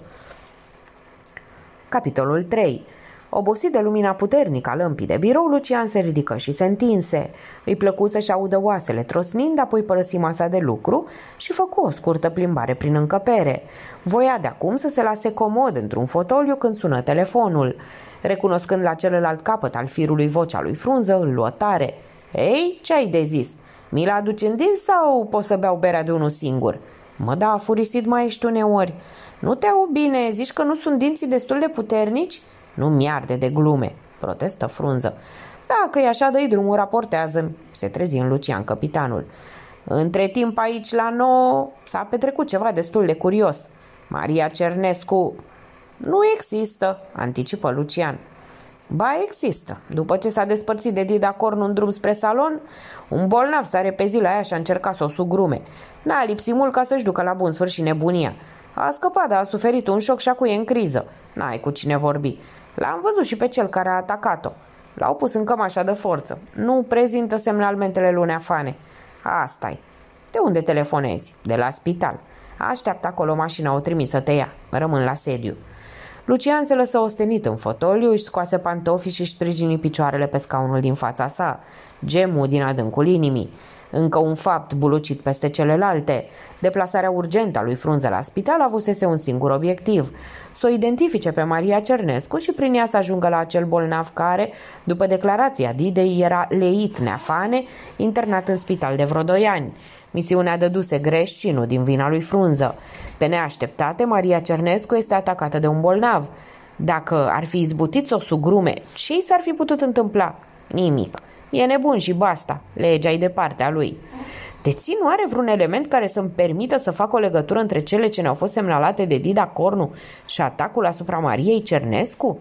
Capitolul 3. Obosit de lumina puternică a lămpii de birou, Lucian se ridică și se întinse. Îi plăcu să-și audă oasele trosnind, apoi părăsi masa de lucru și făcu o scurtă plimbare prin încăpere. Voia de acum să se lase comod într-un fotoliu când sună telefonul. Recunoscând la celălalt capăt al firului vocea lui Frunză, îl luă tare. Ei, ce-ai de zis? Mi-l aduci în din sau poți să beau berea de unul singur?" Mă, da, furisit mai ești uneori. Nu te aud bine, zici că nu sunt dinții destul de puternici?" Nu mi-arde de glume," protestă Frunză. Dacă e așa, dă-i drumul, raportează-mi," se trezi în Lucian capitanul. Între timp aici la 9 s-a petrecut ceva destul de curios. Maria Cernescu..." Nu există," anticipă Lucian. Ba, există. După ce s-a despărțit de Dida Cornu în drum spre salon, un bolnav s-a repezit la ea și a încercat să o sugrume. N-a lipsit mult ca să-și ducă la bun sfârșit nebunia. A scăpat, dar a suferit un șoc și acum e în criză. N-ai cu cine vorbi. L-am văzut și pe cel care a atacat-o. L-au pus în cămașa de forță. Nu prezintă semnalmentele lunii afane. Asta-i. De unde telefonezi? De la spital. Așteaptă acolo, mașina o trimis să te ia. Rămân la sediu. Lucian se lăsă ostenit în fotoliu, își scoase pantofii și își sprijini picioarele pe scaunul din fața sa. Gemul din adâncul inimii. Încă un fapt bulucit peste celelalte. Deplasarea urgentă a lui Frunză la spital avusese un singur obiectiv: să o identifice pe Maria Cernescu și prin ea să ajungă la acel bolnav care, după declarația Didei, era leit neafane, internat în spital de vreo 2 ani. Misiunea dăduse greș și nu din vina lui Frunză. Pe neașteptate, Maria Cernescu este atacată de un bolnav. Dacă ar fi izbutit să o sugrume, ce i s-ar fi putut întâmpla? Nimic. E nebun și basta. Legea-i de partea lui. Deții nu are vreun element care să-mi permită să fac o legătură între cele ce ne-au fost semnalate de Dida Cornu și atacul asupra Mariei Cernescu?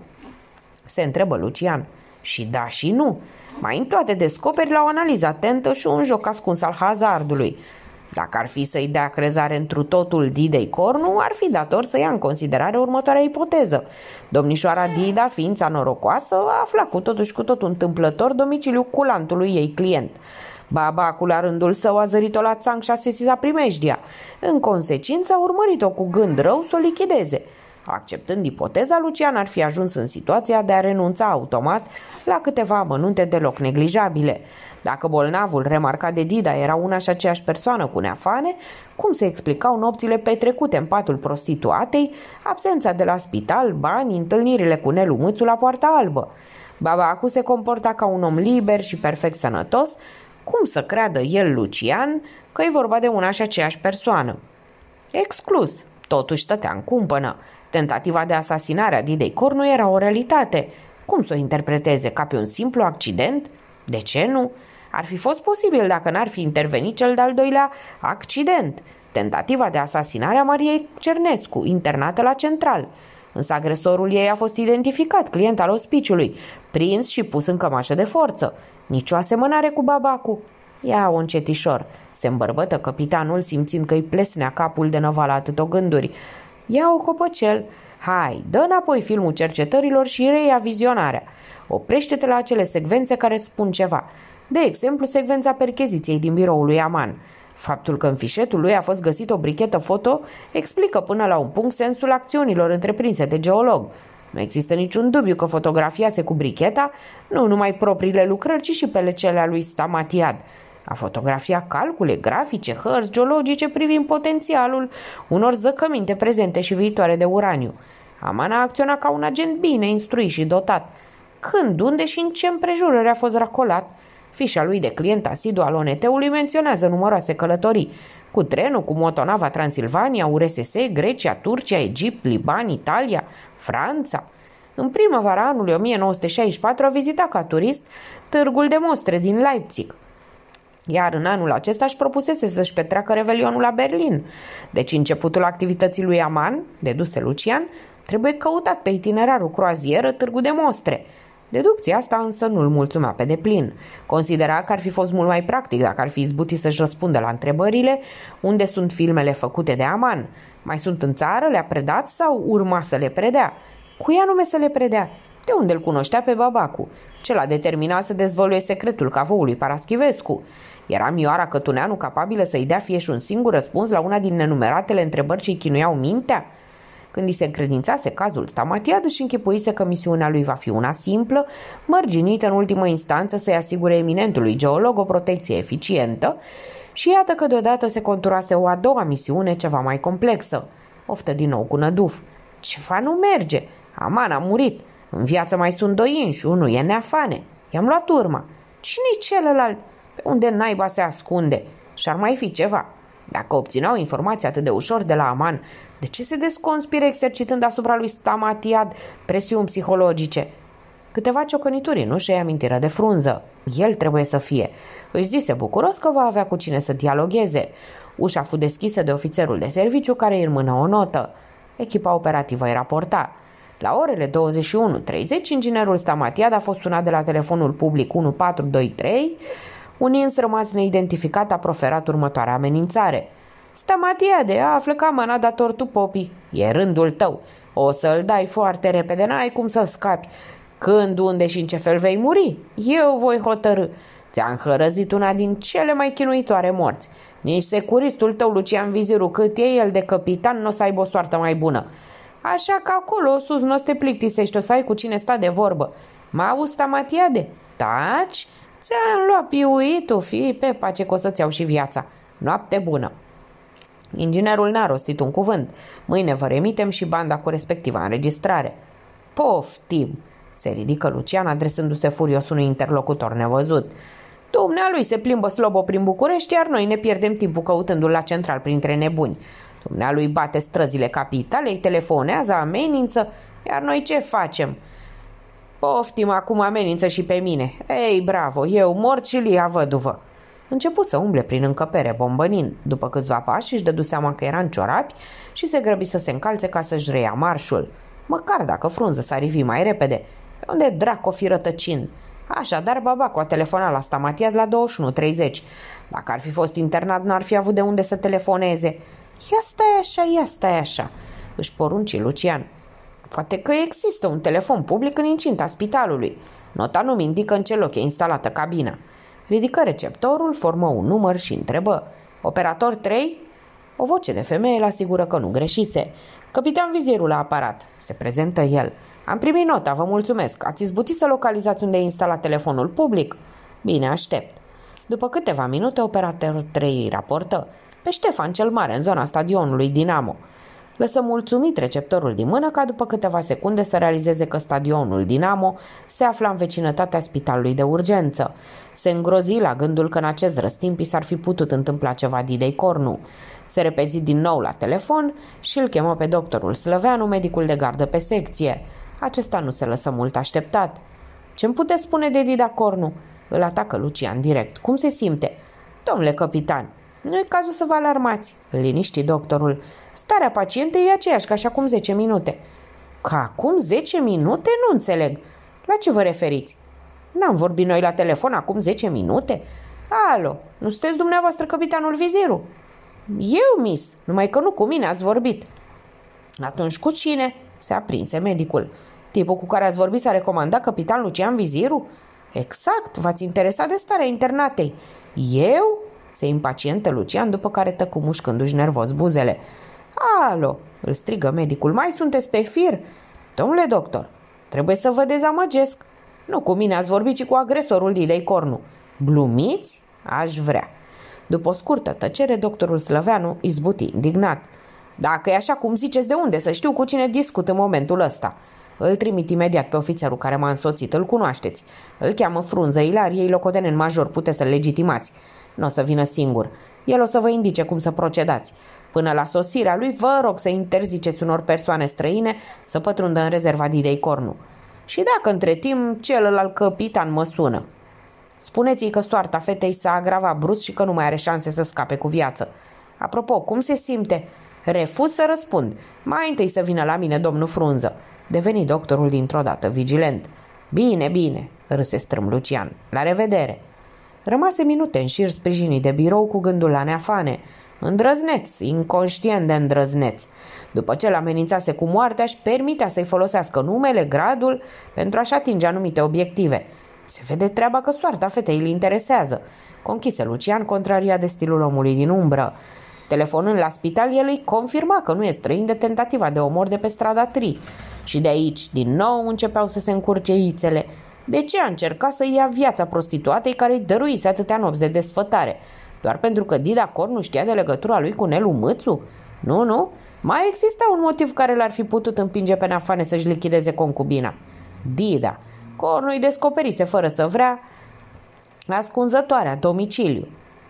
Se întrebă Lucian. Și da și nu. Mai în toate descoperi la o analiză atentă și un joc ascuns al hazardului. Dacă ar fi să-i dea crezare întru totul Didei Cornu, ar fi dator să ia în considerare următoarea ipoteză. Domnișoara Dida, ființa norocoasă, a aflat cu totul și cu totul întâmplător domiciliul culantului ei client. Babacul, la rândul său, a zărit-o la țanc și a sesizat primejdia. În consecință, a urmărit-o cu gând rău să o lichideze. Acceptând ipoteza, Lucian ar fi ajuns în situația de a renunța automat la câteva amănunte deloc neglijabile. Dacă bolnavul remarcat de Dida era una și aceeași persoană cu neafane, cum se explicau nopțile petrecute în patul prostituatei, absența de la spital, bani, întâlnirile cu Nelu Mâțu la Poarta Albă? Babacu se comporta ca un om liber și perfect sănătos. Cum să creadă el, Lucian, că e vorba de una și aceeași persoană? Exclus. Totuși stătea în cumpănă. Tentativa de asasinare a Didei Cornu era o realitate. Cum să o interpreteze? Ca pe un simplu accident? De ce nu? Ar fi fost posibil dacă n-ar fi intervenit cel de-al doilea accident, tentativa de asasinare a Mariei Cernescu, internată la Central. Însă agresorul ei a fost identificat, client al ospiciului, prins și pus în cămașă de forță. Nicio asemănare cu Babacu. Ia-o încetișor, se îmbărbătă capitanul, simțind că îi plesnea capul de năvala atâto gânduri. Ia-o copăcel. Hai, dă înapoi filmul cercetărilor și reia vizionarea. Oprește-te la acele secvențe care spun ceva. De exemplu, secvența percheziției din biroul lui Aman. Faptul că în fișetul lui a fost găsit o brichetă foto explică până la un punct sensul acțiunilor întreprinse de geolog. Nu există niciun dubiu că fotografiase cu bricheta nu numai propriile lucrări, ci și pe cele a lui Stamatiad. A fotografiat calcule, grafice, hărți geologice privind potențialul unor zăcăminte prezente și viitoare de uraniu. Aman a acționat ca un agent bine instruit și dotat. Când, unde și în ce împrejurări a fost racolat? Fișa lui de client asidu al ONT-ului menționează numeroase călătorii. Cu trenul, cu motonava Transilvania, URSS, Grecia, Turcia, Egipt, Liban, Italia, Franța. În primăvara anului 1964 a vizitat ca turist târgul de mostre din Leipzig. Iar în anul acesta își propusese să-și petreacă revelionul la Berlin. Deci începutul activității lui Aman, deduse Lucian, trebuie căutat pe itinerarul croazieră Târgu de Mostre. Deducția asta însă nu-l mulțumea pe deplin. Considera că ar fi fost mult mai practic dacă ar fi izbutit să-și răspundă la întrebările unde sunt filmele făcute de Aman. Mai sunt în țară, le-a predat sau urma să le predea? Cui anume să le predea? De unde îl cunoștea pe Babacu? Ce l-a determinat să dezvăluie secretul cavoului Paraschivescu? Era Mioara Cătuneanu capabilă să-i dea fie și un singur răspuns la una din nenumeratele întrebări ce-i chinuiau mintea? Când îi se încredințase cazul Stamatiad, își închipuise că misiunea lui va fi una simplă, mărginită în ultimă instanță să-i asigure eminentului geolog o protecție eficientă, și iată că deodată se conturase o a doua misiune ceva mai complexă. Oftă din nou cu năduf. Ceva nu merge. Aman a murit. În viață mai sunt doi înși, unul e Neafane. I-am luat urma. Cine-i celălalt? Pe unde naiba se ascunde? Și-ar mai fi ceva. Dacă obțineau informații atât de ușor de la Aman, de ce se desconspire exercitând asupra lui Stamatiad presiuni psihologice? Câteva ciocănituri nu și-i amintiră de frunză. El trebuie să fie. Își zise bucuros că va avea cu cine să dialogueze. Ușa fu deschisă de ofițerul de serviciu care îi înmână o notă. Echipa operativă îi raporta. La orele 21:30, inginerul Stamatiad a fost sunat de la telefonul public 1423. Un ins rămas neidentificat a proferat următoarea amenințare. Stamatiade, află că Aman a dat tortul popii. E rândul tău. O să-l dai foarte repede, n-ai cum să scapi. Când, unde și în ce fel vei muri? Eu voi hotărâ. Ți-am hărăzit una din cele mai chinuitoare morți. Nici securistul tău, Lucian Viziru, cât e el de capitan, nu o să aibă o soartă mai bună. Așa că acolo, sus, nu o să te plictisești, o să ai cu cine sta de vorbă. Mă auzi, Stamatiade? Taci? Ți-am luat piuitul, fii pe pace că o să-ți iau și viața. Noapte bună. Inginerul n-a rostit un cuvânt. Mâine vă remitem și banda cu respectiva înregistrare. Poftim, se ridică Lucian adresându-se furios unui interlocutor nevăzut. Dumnealui se plimbă slobo prin București, iar noi ne pierdem timpul căutându-l la central printre nebuni. Dumnealui bate străzile capitalei, telefonează, amenință, iar noi ce facem? Poftim, acum amenință și pe mine. Ei, bravo, eu mort și Lia văduvă. Începu să umble prin încăpere bombănind. După câțiva pași își dădu seama că era în ciorapi și se grăbi să se încalțe ca să-și reia marșul. Măcar dacă frunză s-ar rivi mai repede. Unde dracu o fi rătăcind? Așadar, Babacu a telefonat la Stamatiad la 21:30. Dacă ar fi fost internat, n-ar fi avut de unde să telefoneze. Ia stai așa, își porunci Lucian. Poate că există un telefon public în incinta spitalului. Nota nu-mi indică în ce loc e instalată cabina. Ridică receptorul, formă un număr și întrebă. Operator 3? O voce de femeie îl asigură că nu greșise. Capitan Vizierul la aparat. Se prezentă el. Am primit nota, vă mulțumesc. Ați izbutit să localizați unde e instalat telefonul public? Bine, aștept. După câteva minute, operatorul 3 îi raportă. Pe Ștefan cel Mare, în zona stadionului Dinamo. Lăsă mulțumit receptorul din mână ca după câteva secunde să realizeze că stadionul Dinamo se afla în vecinătatea spitalului de urgență. Se îngrozi la gândul că în acest răstimp i s-ar fi putut întâmpla ceva Didei Cornu. Se repezi din nou la telefon și îl chemă pe doctorul Slăveanu, medicul de gardă pe secție. Acesta nu se lăsă mult așteptat. Ce-mi puteți spune de Dida Cornu? Îl atacă Lucian direct. Cum se simte? Domnule capitan, nu e cazul să vă alarmați, îl liniști doctorul. Starea pacientei e aceeași ca și acum 10 minute. Ca acum 10 minute? Nu înțeleg. La ce vă referiți? N-am vorbit noi la telefon acum 10 minute? Alo, nu sunteți dumneavoastră capitanul Viziru? Eu, miss, numai că nu cu mine ați vorbit. Atunci cu cine? Se aprinse medicul. Tipul cu care ați vorbit s-a recomandat capitan Lucian Viziru? Exact, v-ați interesat de starea internatei. Eu? Se impacientă Lucian, după care tăcu mușcându-și nervos buzele. Alo, îl strigă medicul, mai sunteți pe fir? Domnule doctor, trebuie să vă dezamăgesc. Nu cu mine ați vorbit, ci cu agresorul Didei Cornu. Glumiți? Aș vrea. După o scurtă tăcere, doctorul Slăveanu izbuti indignat. Dacă e așa cum ziceți, de unde să știu cu cine discut în momentul ăsta? Îl trimit imediat pe ofițerul care m-a însoțit, îl cunoașteți. Îl cheamă Frunză, Ilariei locotenent major, puteți să-l legitimați. Nu o să vină singur. El o să vă indice cum să procedați. Până la sosirea lui, vă rog să interziceți unor persoane străine să pătrundă în rezerva Didei Cornu. Și dacă între timp celălalt capitan mă sună, spuneți-i că soarta fetei s-a agravat brusc și că nu mai are șanse să scape cu viață. Apropo, cum se simte? Refuz să răspund. Mai întâi să vină la mine domnul Frunză. Deveni doctorul dintr-o dată vigilent. Bine, bine, râse strâm Lucian. La revedere. Rămase minute în șir sprijinit de birou cu gândul la Neafane. Îndrăzneț, inconștient de îndrăzneț. După ce l-amenințase cu moartea, își permitea să-i folosească numele, gradul, pentru a-și atinge anumite obiective. Se vede treaba că soarta fetei îl interesează. Conchise Lucian, contrariat de stilul omului din umbră. Telefonând la spital, el îi confirma că nu e străin de tentativa de omor de pe strada Tri. Și de aici, din nou, începeau să se încurce ițele. De ce a încercat să ia viața prostituatei care îi dăruise atâtea nopți de desfătare? Doar pentru că Dida Cornu știa de legătura lui cu Nelu Mâțu? Nu. Mai exista un motiv care l-ar fi putut împinge pe Neafane să-și lichideze concubina. Dida. Cornu îi descoperise fără să vrea ascunzătoarea, domiciliu.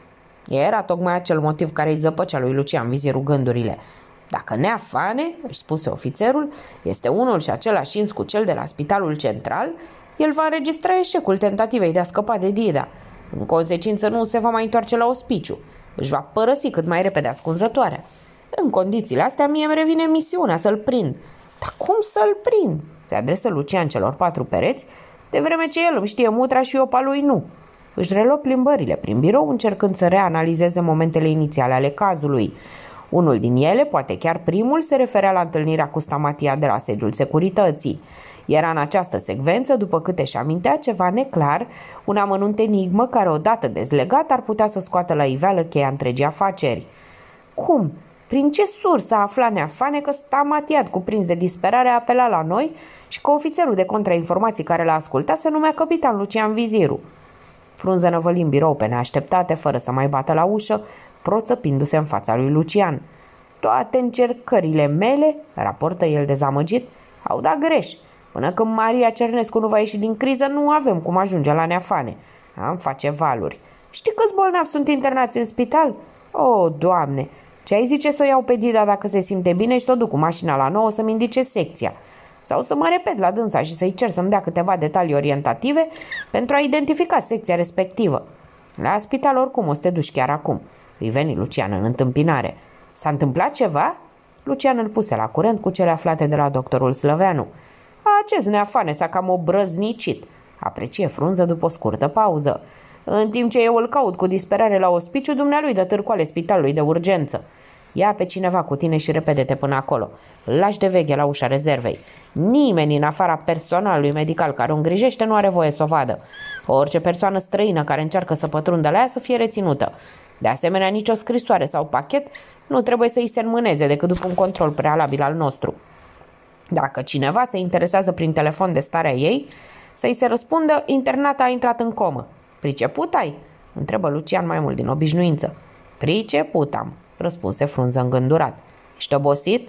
Era tocmai acel motiv care îi zăpăcea lui Lucian Viziru gândurile. Dacă Neafane, își spuse ofițerul, este unul și același ins cu cel de la spitalul central, el va înregistra eșecul tentativei de a scăpa de Dida. În consecință nu se va mai întoarce la ospiciu. Își va părăsi cât mai repede ascunzătoarea. În condițiile astea mie îmi revine misiunea să-l prind. Dar cum să-l prind? Se adresă Lucian celor 4 pereți, de vreme ce el îmi știe mutra și opa lui nu. Își reluă plimbările prin birou, încercând să reanalizeze momentele inițiale ale cazului. Unul din ele, poate chiar primul, se referea la întâlnirea cu Stamatia de la sediul securității. Era în această secvență, după câte își amintea, ceva neclar, un amănunt enigmă care, odată dezlegat, ar putea să scoată la iveală cheia întregii afaceri. Cum? Prin ce sursă afla Neafane că Stamatia, cuprins de disperare, a apelat la noi și că ofițerul de contrainformații care l-a ascultat se numea capitan Lucian Viziru? Frunză năvăli în birou pe neașteptate, fără să mai bată la ușă, proțăpindu-se în fața lui Lucian. Toate încercările mele, raportă el dezamăgit, au dat greș. Până când Maria Cernescu nu va ieși din criză, nu avem cum ajunge la Neafane. Am face valuri. Știi câți bolnavi sunt internați în spital? O, Doamne! Ce ai zice să o iau pe Dida dacă se simte bine și să o duc cu mașina la 9 să-mi indice secția? Sau să mă repet la dânsa și să-i cer să-mi dea câteva detalii orientative pentru a identifica secția respectivă. La spital oricum o să te duci chiar acum. Îi veni Lucian în întâmpinare. S-a întâmplat ceva? Lucian îl puse la curent cu cele aflate de la doctorul Slăveanu. Acest Neafane s-a cam obrăznicit, aprecie Frunză după o scurtă pauză. În timp ce eu îl caut cu disperare la ospiciu, dumnealui dă târcoale spitalului de urgență. Ia pe cineva cu tine și repede-te până acolo. Îl lași de veche la ușa rezervei. Nimeni în afara personalului medical care o îngrijește nu are voie să o vadă. Orice persoană străină care încearcă să pătrundă la ea să fie reținută. De asemenea, nicio scrisoare sau pachet nu trebuie să îi se înmâneze decât după un control prealabil al nostru. Dacă cineva se interesează prin telefon de starea ei, să-i se răspundă: internata a intrat în comă. Priceput ai? Întrebă Lucian mai mult din obișnuință. Priceput am, răspunse Frunză îngândurat. Ești obosit?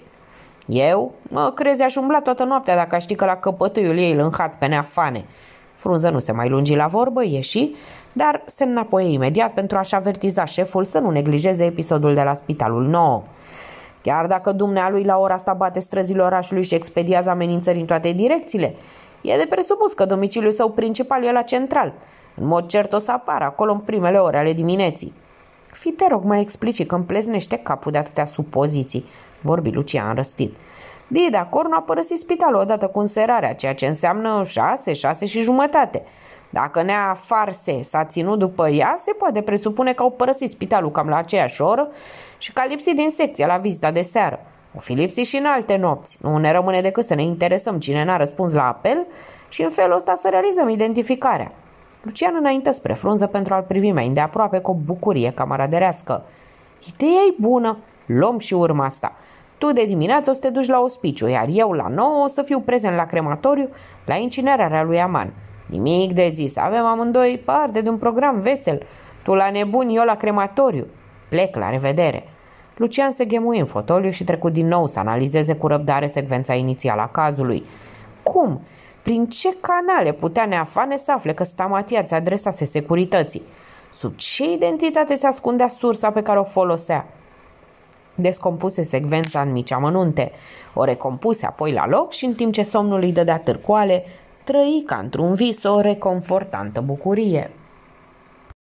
Eu? Mă crezi, aș umbla toată noaptea dacă aș ști că la căpătâiul ei îl înhați pe Neafane. Frunză nu se mai lungi la vorbă, ieși, dar se înapoie imediat pentru a-și avertiza șeful să nu neglijeze episodul de la spitalul nou. Chiar dacă dumnealui la ora asta bate străzile orașului și expediază amenințări în toate direcțiile, e de presupus că domiciliul său principal e la central. În mod cert o să apară acolo în primele ore ale dimineții. Fii, te rog, mai explici, că îmi pleznește capul de atâtea supoziții, vorbi Lucian răstit. Dida Cornu a părăsit spitalul odată cu înserarea, ceea ce înseamnă 6 și jumătate. Dacă Nea Farse s-a ținut după ea, se poate presupune că au părăsit spitalul cam la aceeași oră și că a lipsit din secție la vizita de seară. O fi lipsit și în alte nopți. Nu ne rămâne decât să ne interesăm cine n-a răspuns la apel și în felul ăsta să realizăm identificarea. Lucian înaintă spre frunză pentru a-l privi mai îndeaproape cu o bucurie camaraderească. Ideea-i bună, luăm și urma asta. Tu de dimineață o să te duci la ospiciu, iar eu la 9 o să fiu prezent la crematoriu la incinerarea lui Aman. Nimic de zis, avem amândoi parte de un program vesel. Tu la nebun, eu la crematoriu. Plec, la revedere. Lucian se ghemui în fotoliu și trecu din nou să analizeze cu răbdare secvența inițială a cazului. Cum? Prin ce canale putea Neafane să afle că Stamatia se adresase securității? Sub ce identitate se ascundea sursa pe care o folosea? Descompuse secvența în mici amănunte, o recompuse apoi la loc și în timp ce somnul îi dădea târcoale, trăi ca într-un vis o reconfortantă bucurie.